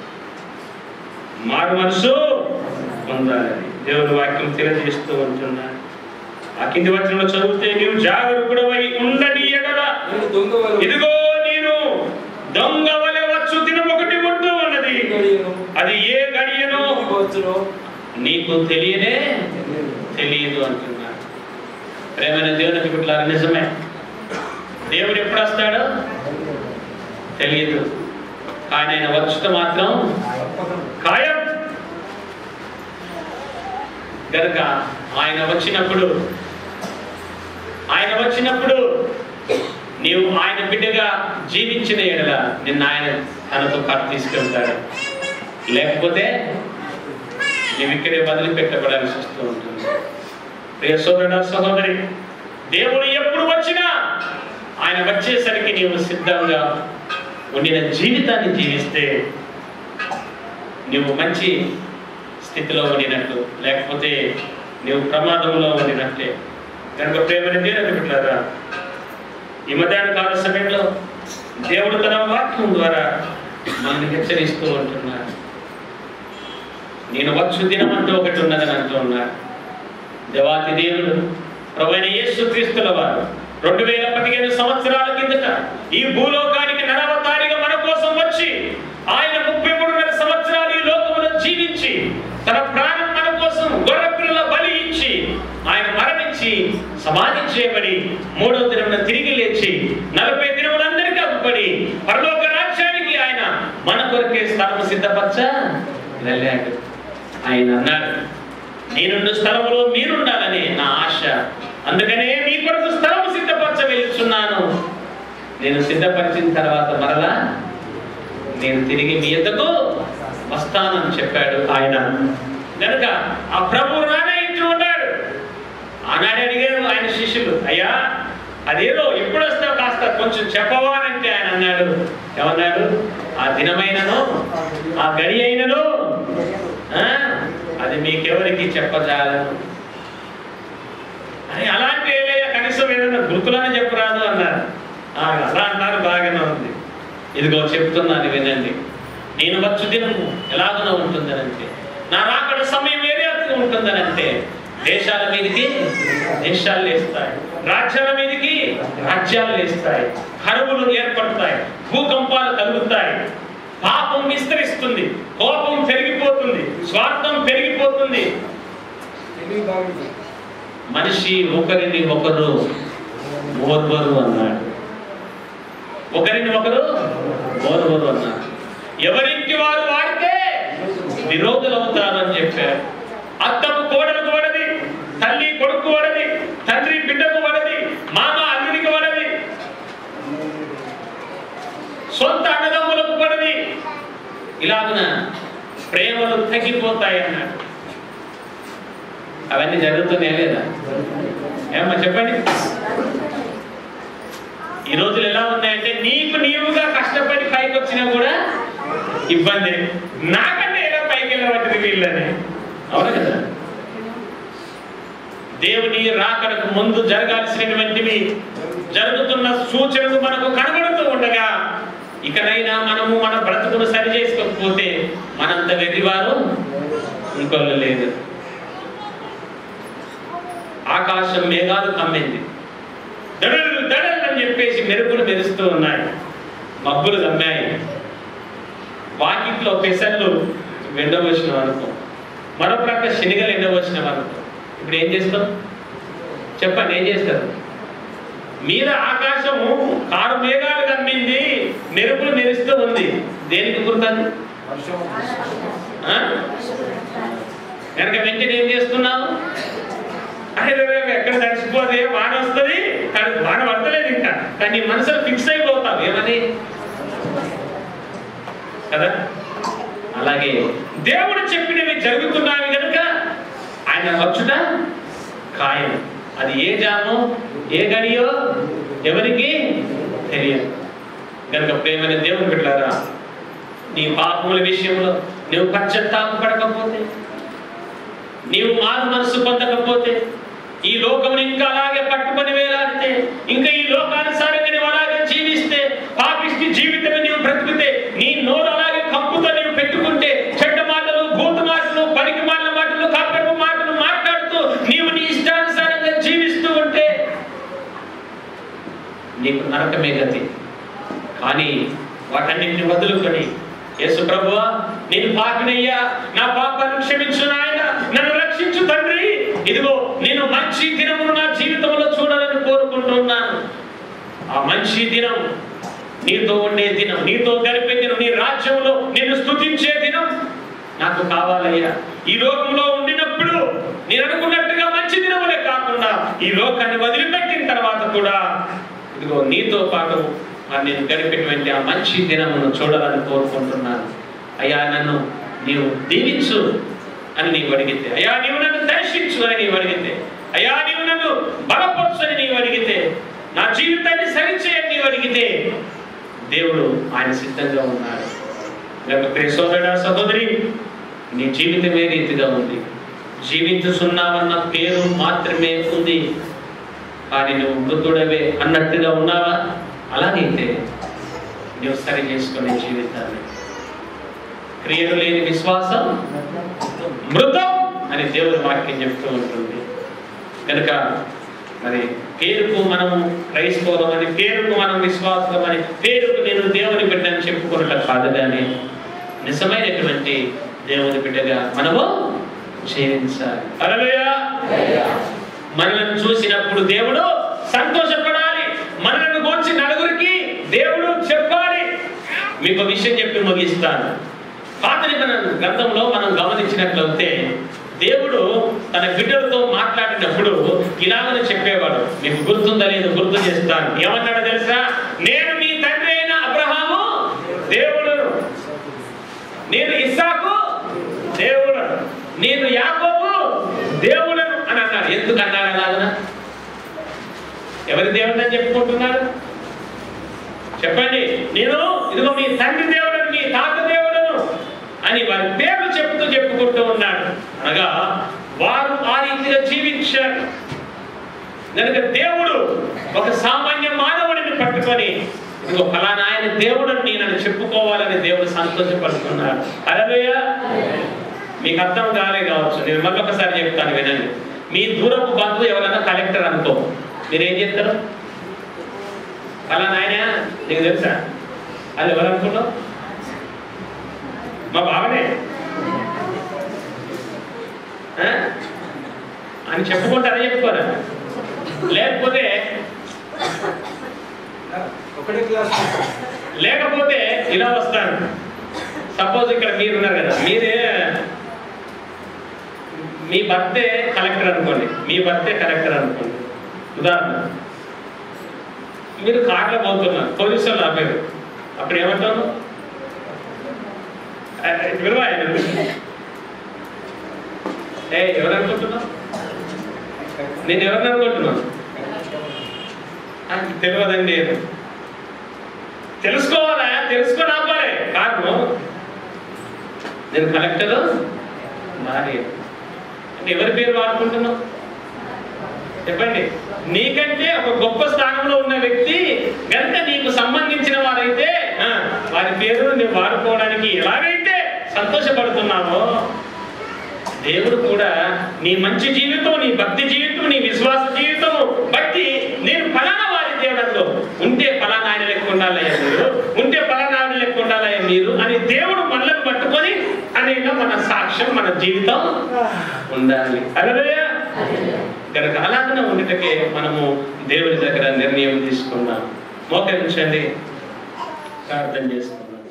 మారు మనసు పొందాలని దేవుని వాక్యం తెలియజేస్తూ ఉంటున్నాడు. ఆ కింది వచనంలో చదివితే, నీవు జాగరూకుడవై ఉండని ఎడల ఇదిగో నేను దొంగ వలె వచ్చు దినం ఒకటి ఉంటూ ఉన్నది, అది ఏ గడియనో నీకు తెలియనే తెలియదు అంటున్నాడు. ప్రేమైన దేవునికి బిడ్డలారా, నిజమే, దేవుడు ఎప్పుడు వస్తాడో తెలియదు, కానీ ఆయన వచ్చుట మాత్రం ఖాయం. కనుక ఆయన వచ్చినప్పుడు ఆయన వచ్చినప్పుడు నీవు ఆయన బిడ్డగా జీవించిన ఎడల నిన్ను ఆయన తనతో పాటు తీసుకెళ్తాడు. లేకపోతే నీవు ఇక్కడే వదిలిపెట్టబడాల్సి వస్తూ ఉంటుంది. ప్రియ సోదరుడా సహోదరి, దేవుడు ఎప్పుడు వచ్చినా ఆయన వచ్చేసరికి నీవు సిద్ధంగా ఉండిన జీవితాన్ని జీవిస్తే నువ్వు మంచి స్థితిలో ఉండినట్టు, లేకపోతే నువ్వు ప్రమాదంలో ఉండినట్టే. కనుక ప్రేమని దేవుని బిడ్డలారా, ఈ మధ్యాహ్న కాల సమయంలో దేవుడు తన వాక్యం ద్వారా మనల్ని హెచ్చరిస్తూ ఉంటున్నాడు. నేను వచ్చు దినమంటూ ఒకటి ఉన్నదని అంటూ ఉన్నాడు. దేవాతి దేవుడు ప్రభువైన యేసుక్రీస్తుల వారు రెండు వేల పదిహేను సంవత్సరాల కిందట ఈ భూలోకానికి నరవతారిగా మన కోసం వచ్చి ఆయన ముప్పై మూడున్నర సంవత్సరాలు ఈ లోకంలో జీవించి తన ప్రాణం మన కోసం గొర్రెపిల్లల బలి ఇచ్చి ఆయన మరణించి సమాధి చేయబడి మూడవ దినమున తిరిగి లేచి నలభై దినములందరికీ అప్పుపడి పరలోక రాజ్యానికి ఆయన మన కొరకే స్థలము సిద్ధపరచ వెళ్ళాడు. ఆయన అన్నాడు, నేనున్న స్థలములో మీరుండాలని నా ఆశ, అందుకనే మీ కొరకు స్థలము సిద్ధపరచ వెళ్తున్నాను. నేను సిద్ధపరిచిన తర్వాత మరలా నేను తిరిగి మీ యొద్దకు వస్తానని చెప్పాడు ఆయన. కనుక ఆ ప్రభు రానయించి ఉన్నాడు. ఆనాడు అడిగారు ఆయన శిష్యులు, అయ్యా అదేదో ఎప్పుడు వస్తావు కాస్త కొంచెం చెప్పవా అంటే ఆయన అన్నాడు, ఏమన్నాడు, ఆ దినమైనను ఆ గడి అయినను అది మీకెవరికి చెప్పజాలను అని. అలాంటి కనీసం ఏదైనా గుర్తులని చెప్పరాదు అన్నారు. అలా అన్నారు, బాగానే ఉంది. ఇదిగో చెప్తున్నాను వినండి. నేను వచ్చు దినము ఎలాగనో ఉంటుందనంటే, నా రాకడ సమయం ఏదే ఉంటుందనంటే, దేశాల మీదకి దేశాలు లేస్తాయి, రాజ్యాల మీదకి రాజ్యాలు లేస్తాయి, కరువులు ఏర్పడతాయి, భూకంపాలు కలుగుతాయి, పాపం విస్తరిస్తుంది, కోపం పెరిగిపోతుంది, స్వార్థం పెరిగిపోతుంది, మనిషి ఒకరిని ఒకరు ఓర్వరు అన్నాడు. ఒకరిని ఒకరు ఓర్వరు అన్నాడు. ఎవరింటి వారు వాడితే విరోధులు అవుతారు అని చెప్పారు. అత్తకు కోడలకు వడది, తల్లి కొడుకు వడది, తండ్రి బిడ్డకు వడది, మామ అల్లుడికి వడది, సొంత అన్నదమ్ములకు పడది. ఇలాగున ప్రేమలు తగ్గిపోతాయి అన్నాడు. అవన్నీ జరుగుతున్నాయా లేదా? ఏమన్నా చెప్పండి. ఈ రోజులు ఎలా ఉన్నాయంటే, నీకు నీవుగా కష్టపడి పైకి వచ్చినా కూడా ఇబ్బంది, నాకంటే ఎలా పైకి వెళ్ళబట్టింది వీళ్ళని. అవును కదా? దేవుని రాకడకు ముందు జరగాల్సినటువంటివి జరుగుతున్న సూచనలు మనకు కనబడుతూ ఉండగా, ఇకనైనా మనము మన బ్రతుకును సరి చేసుకోకపోతే మనంత వెర్రివారు ఇంకోళ్ళు లేదు. ఆకాశం మేఘాలు కమ్మింది, దడలు దడలు అని చెప్పేసి మెరుపులు మెరుస్తూ ఉన్నాయి, మబ్బులు కమ్మాయి, వాకిట్లో పెసర్లు ఎండవచ్చినాం అనుకో, మరో ప్రక్క శనిగలు ఎండవచ్చినాం అనుకో, ఇప్పుడు ఏం చేస్తాం చెప్పండి? ఏం చేస్తారు? మీద ఆకాశము కారు మేఘాలు కమ్మింది, మెరుపులు మెరుస్తూ ఉంది, దేనికి గుర్తుంది? కనుక వెంటనే ఏం చేస్తున్నావు? అరే ఎక్కడ తడిసిపోతే వాన వస్తుంది, వాన పడతలేదు ఇంకా, కానీ మనసులో ఫిక్స్ అయిపోతావు ఏమని కదా. అలాగే దేవుడు చెప్పినవి జరుగుతున్నాయి కనుక ఆయన వచ్చుట ఖాయం. అది ఏ జామో ఏ గడియో ఎవరికి తెలియదు. కనుక ప్రేమైన దేవుని బిడ్డలారా, నీ పాపముల విషయంలో నువ్వు పశ్చాత్తాప పడకపోతే, నీవు మారు మనసు పొందకపోతే, ఈ లోకం ఇంకా అలాగే పట్టుకొని వేలాడితే, ఇంకా ఈ లోకానుసారంగా నువ్వు అలాగే జీవిస్తే, పాపిష్టి జీవితం నీవు బ్రతుకుతే, నీ నోరు అలాగే కంపుతో నీవు పెట్టుకుంటే, చెడ్డ మాటలు, భూత మాటలు, పనికి మాటల మాటలు, కప్పపు మాటలు మాట్లాడుతూ నీవు నీ ఇష్టానుసారంగా జీవిస్తూ ఉంటే నీకు నరకమే గతి. కానీ వాటన్నింటిని వదులుకొని, యేసు ప్రభువా నేను పాపినయ్యా, నా పాపాలను క్షమించు నాయన, నన్ను రక్షించు తండ్రి, ఇదిగో నేను మంచి దినమును నా జీవితంలో చూడాలని కోరుకుంటున్నాను. ఆ మంచి దినం నీతో ఉండే దినం, నీతో గడిపే దినం, నీ రాజ్యంలో నేను స్తుతించే దినం నాకు కావాలయ్యా. ఈ లోకంలో ఉండినప్పుడు నేను అనుకున్నట్టుగా మంచి దినములే కాకుండా, ఈ లోకాన్ని వదిలిపెట్టిన తర్వాత కూడా ఇదిగో నీతో పాటు నేను గడిపినటువంటి ఆ మంచి దినమును చూడాలని కోరుకుంటున్నాను. అయ్యా నన్ను నీవు దీవించు అని నీవు అడిగితే, అయ్యా నీవు నన్ను దర్శించు అని నీవు అడిగితే, అయ్యా నీవు నన్ను బలపరచు అని నీవు అడిగితే, నా జీవితాన్ని సరిచేయని నీవు అడిగితే, దేవుడు ఆయన సిద్ధంగా ఉన్నాడు. ప్రియ సోదరుడా సహోదరి, నీ జీవితమే రీతిగా ఉంది. జీవించుచున్నావన్న పేరు మాత్రమే ఉంది, కానీ నువ్వు మృతుడవే అన్నట్టుగా ఉన్నావా? అలాగైతే నువ్వు సరి చేసుకునే జీవితాన్ని. క్రియలు లేని విశ్వాసం మృతం అని దేవుని వాక్యం చెప్తూ ఉంటుంది. కనుక మరి పేరుకు మనము క్రైస్తవులమని, పేరుకు మనం విశ్వాసమని, పేరుకు నేను దేవుని బిడ్డని చెప్పుకున్నట్టు కాదు, కానీ నిజమైనటువంటి దేవుని బిడ్డగా మనము జీవించాలి. హల్లెలూయా. మనల్ని చూసినప్పుడు దేవుడు సంతోషపడాలి, మనల్ని గురించి నలుగురికి దేవుడు చెప్పాలి. మీకు విషయం చెప్పి ముగిస్తాను. పాత నిబంధన గ్రంథంలో మనం గమనించినట్లయితే దేవుడు తన బిడ్డలతో మాట్లాడినప్పుడు ఇలాగని చెప్పేవాడు. మీకు గుర్తుందా లేదు గుర్తు చేస్తాను. ఏమన్నాడో తెలుసా? నేను మీ తండ్రి అయిన అబ్రహాము దేవుడును, నేను ఇస్సాకు దేవుడును, నేను యాకోబు దేవుడును అని అన్నాడు. ఎందుకు అన్నాడు అలాగన? ఎవరి దేవుడు అని చెప్పుకుంటున్నాడు చెప్పండి? నేను ఇదిగో మీ తండ్రి దేవుడను, మీ తాత దేవుడను అని వారి పేర్లు చెప్తూ చెప్పుకుంటూ ఉన్నాడు. అనగా వారు ఆ రీతిగా జీవించారు. కనుక దేవుడు ఒక సామాన్య మానవుడిని పట్టుకొని ఇదిగో ఫలానా ఆయన దేవుడు నేనని చెప్పుకోవాలని దేవుడు సంతోషపడుతున్నాడు. హల్లెలూయా. మీకు అర్థం కాలే కావచ్చు, నేను మరొకసారి చెప్తాను వినండి. మీ దూరపు బంధువు ఎవరైనా కలెక్టర్ అనుకో, మీరేం చేస్తారు? ఫలానా ఆయన నీకు తెలుసా? అది ఎవరు అనుకున్నావు? మా బావనే అని చెప్పుకుంటారా? చెప్పుకోరా? లేకపోతే లేకపోతే ఇలా వస్తాను. సపోజ్ ఇక్కడ మీరు ఉన్నారు కదా, మీరే మీ భర్తే కలెక్టర్ అనుకోండి, మీ భర్తే కలెక్టర్ అనుకోండి. ఉదాహరణ, మీరు కార్లో పోతున్నారు, పోలీసు వాళ్ళు ఆపారు. అప్పుడు ఏమంటాను? విలువ ఏ ఎవరు అనుకుంటున్నావు? నేను ఎవరిని అనుకుంటున్నాను? తెలియదండి. తెలుసుకోవాలా? తెలుసుకొని ఆపాలి. కారణం నేను కలెక్టర్ భార్య అంటే ఎవరి పేరు వాడుకుంటున్నావు చెప్పండి? నీకంటే ఒక గొప్ప స్థానంలో ఉన్న వ్యక్తి గనుక నీకు సంబంధించిన వారైతే వారి పేరు నువ్వు వాడుకోవడానికి ఎలాగైతే సంతోషపడుతున్నావో, దేవుడు కూడా నీ మంచి జీవితం, నీ భక్తి జీవితం, నీ విశ్వాస జీవితం బట్టి నేను ఫలానా వారి దేవుడు ఉంటే ఫలానా ఆయన లెక్క ఉండాలయ్యా మీరు, ఉంటే ఫలానా ఆయన లెక్క ఉండాలయ్యా మీరు అని దేవుడు మనల్ని పట్టుకొని అనేక మన సాక్ష్యం, మన జీవితం ఉండాలి. హల్లెలూయా. కనుక అలాగనే ఉండటకే మనము దేవుని దగ్గర నిర్ణయం తీసుకున్నాం. మోకరించండి, ప్రార్థన చేసుకున్నాం.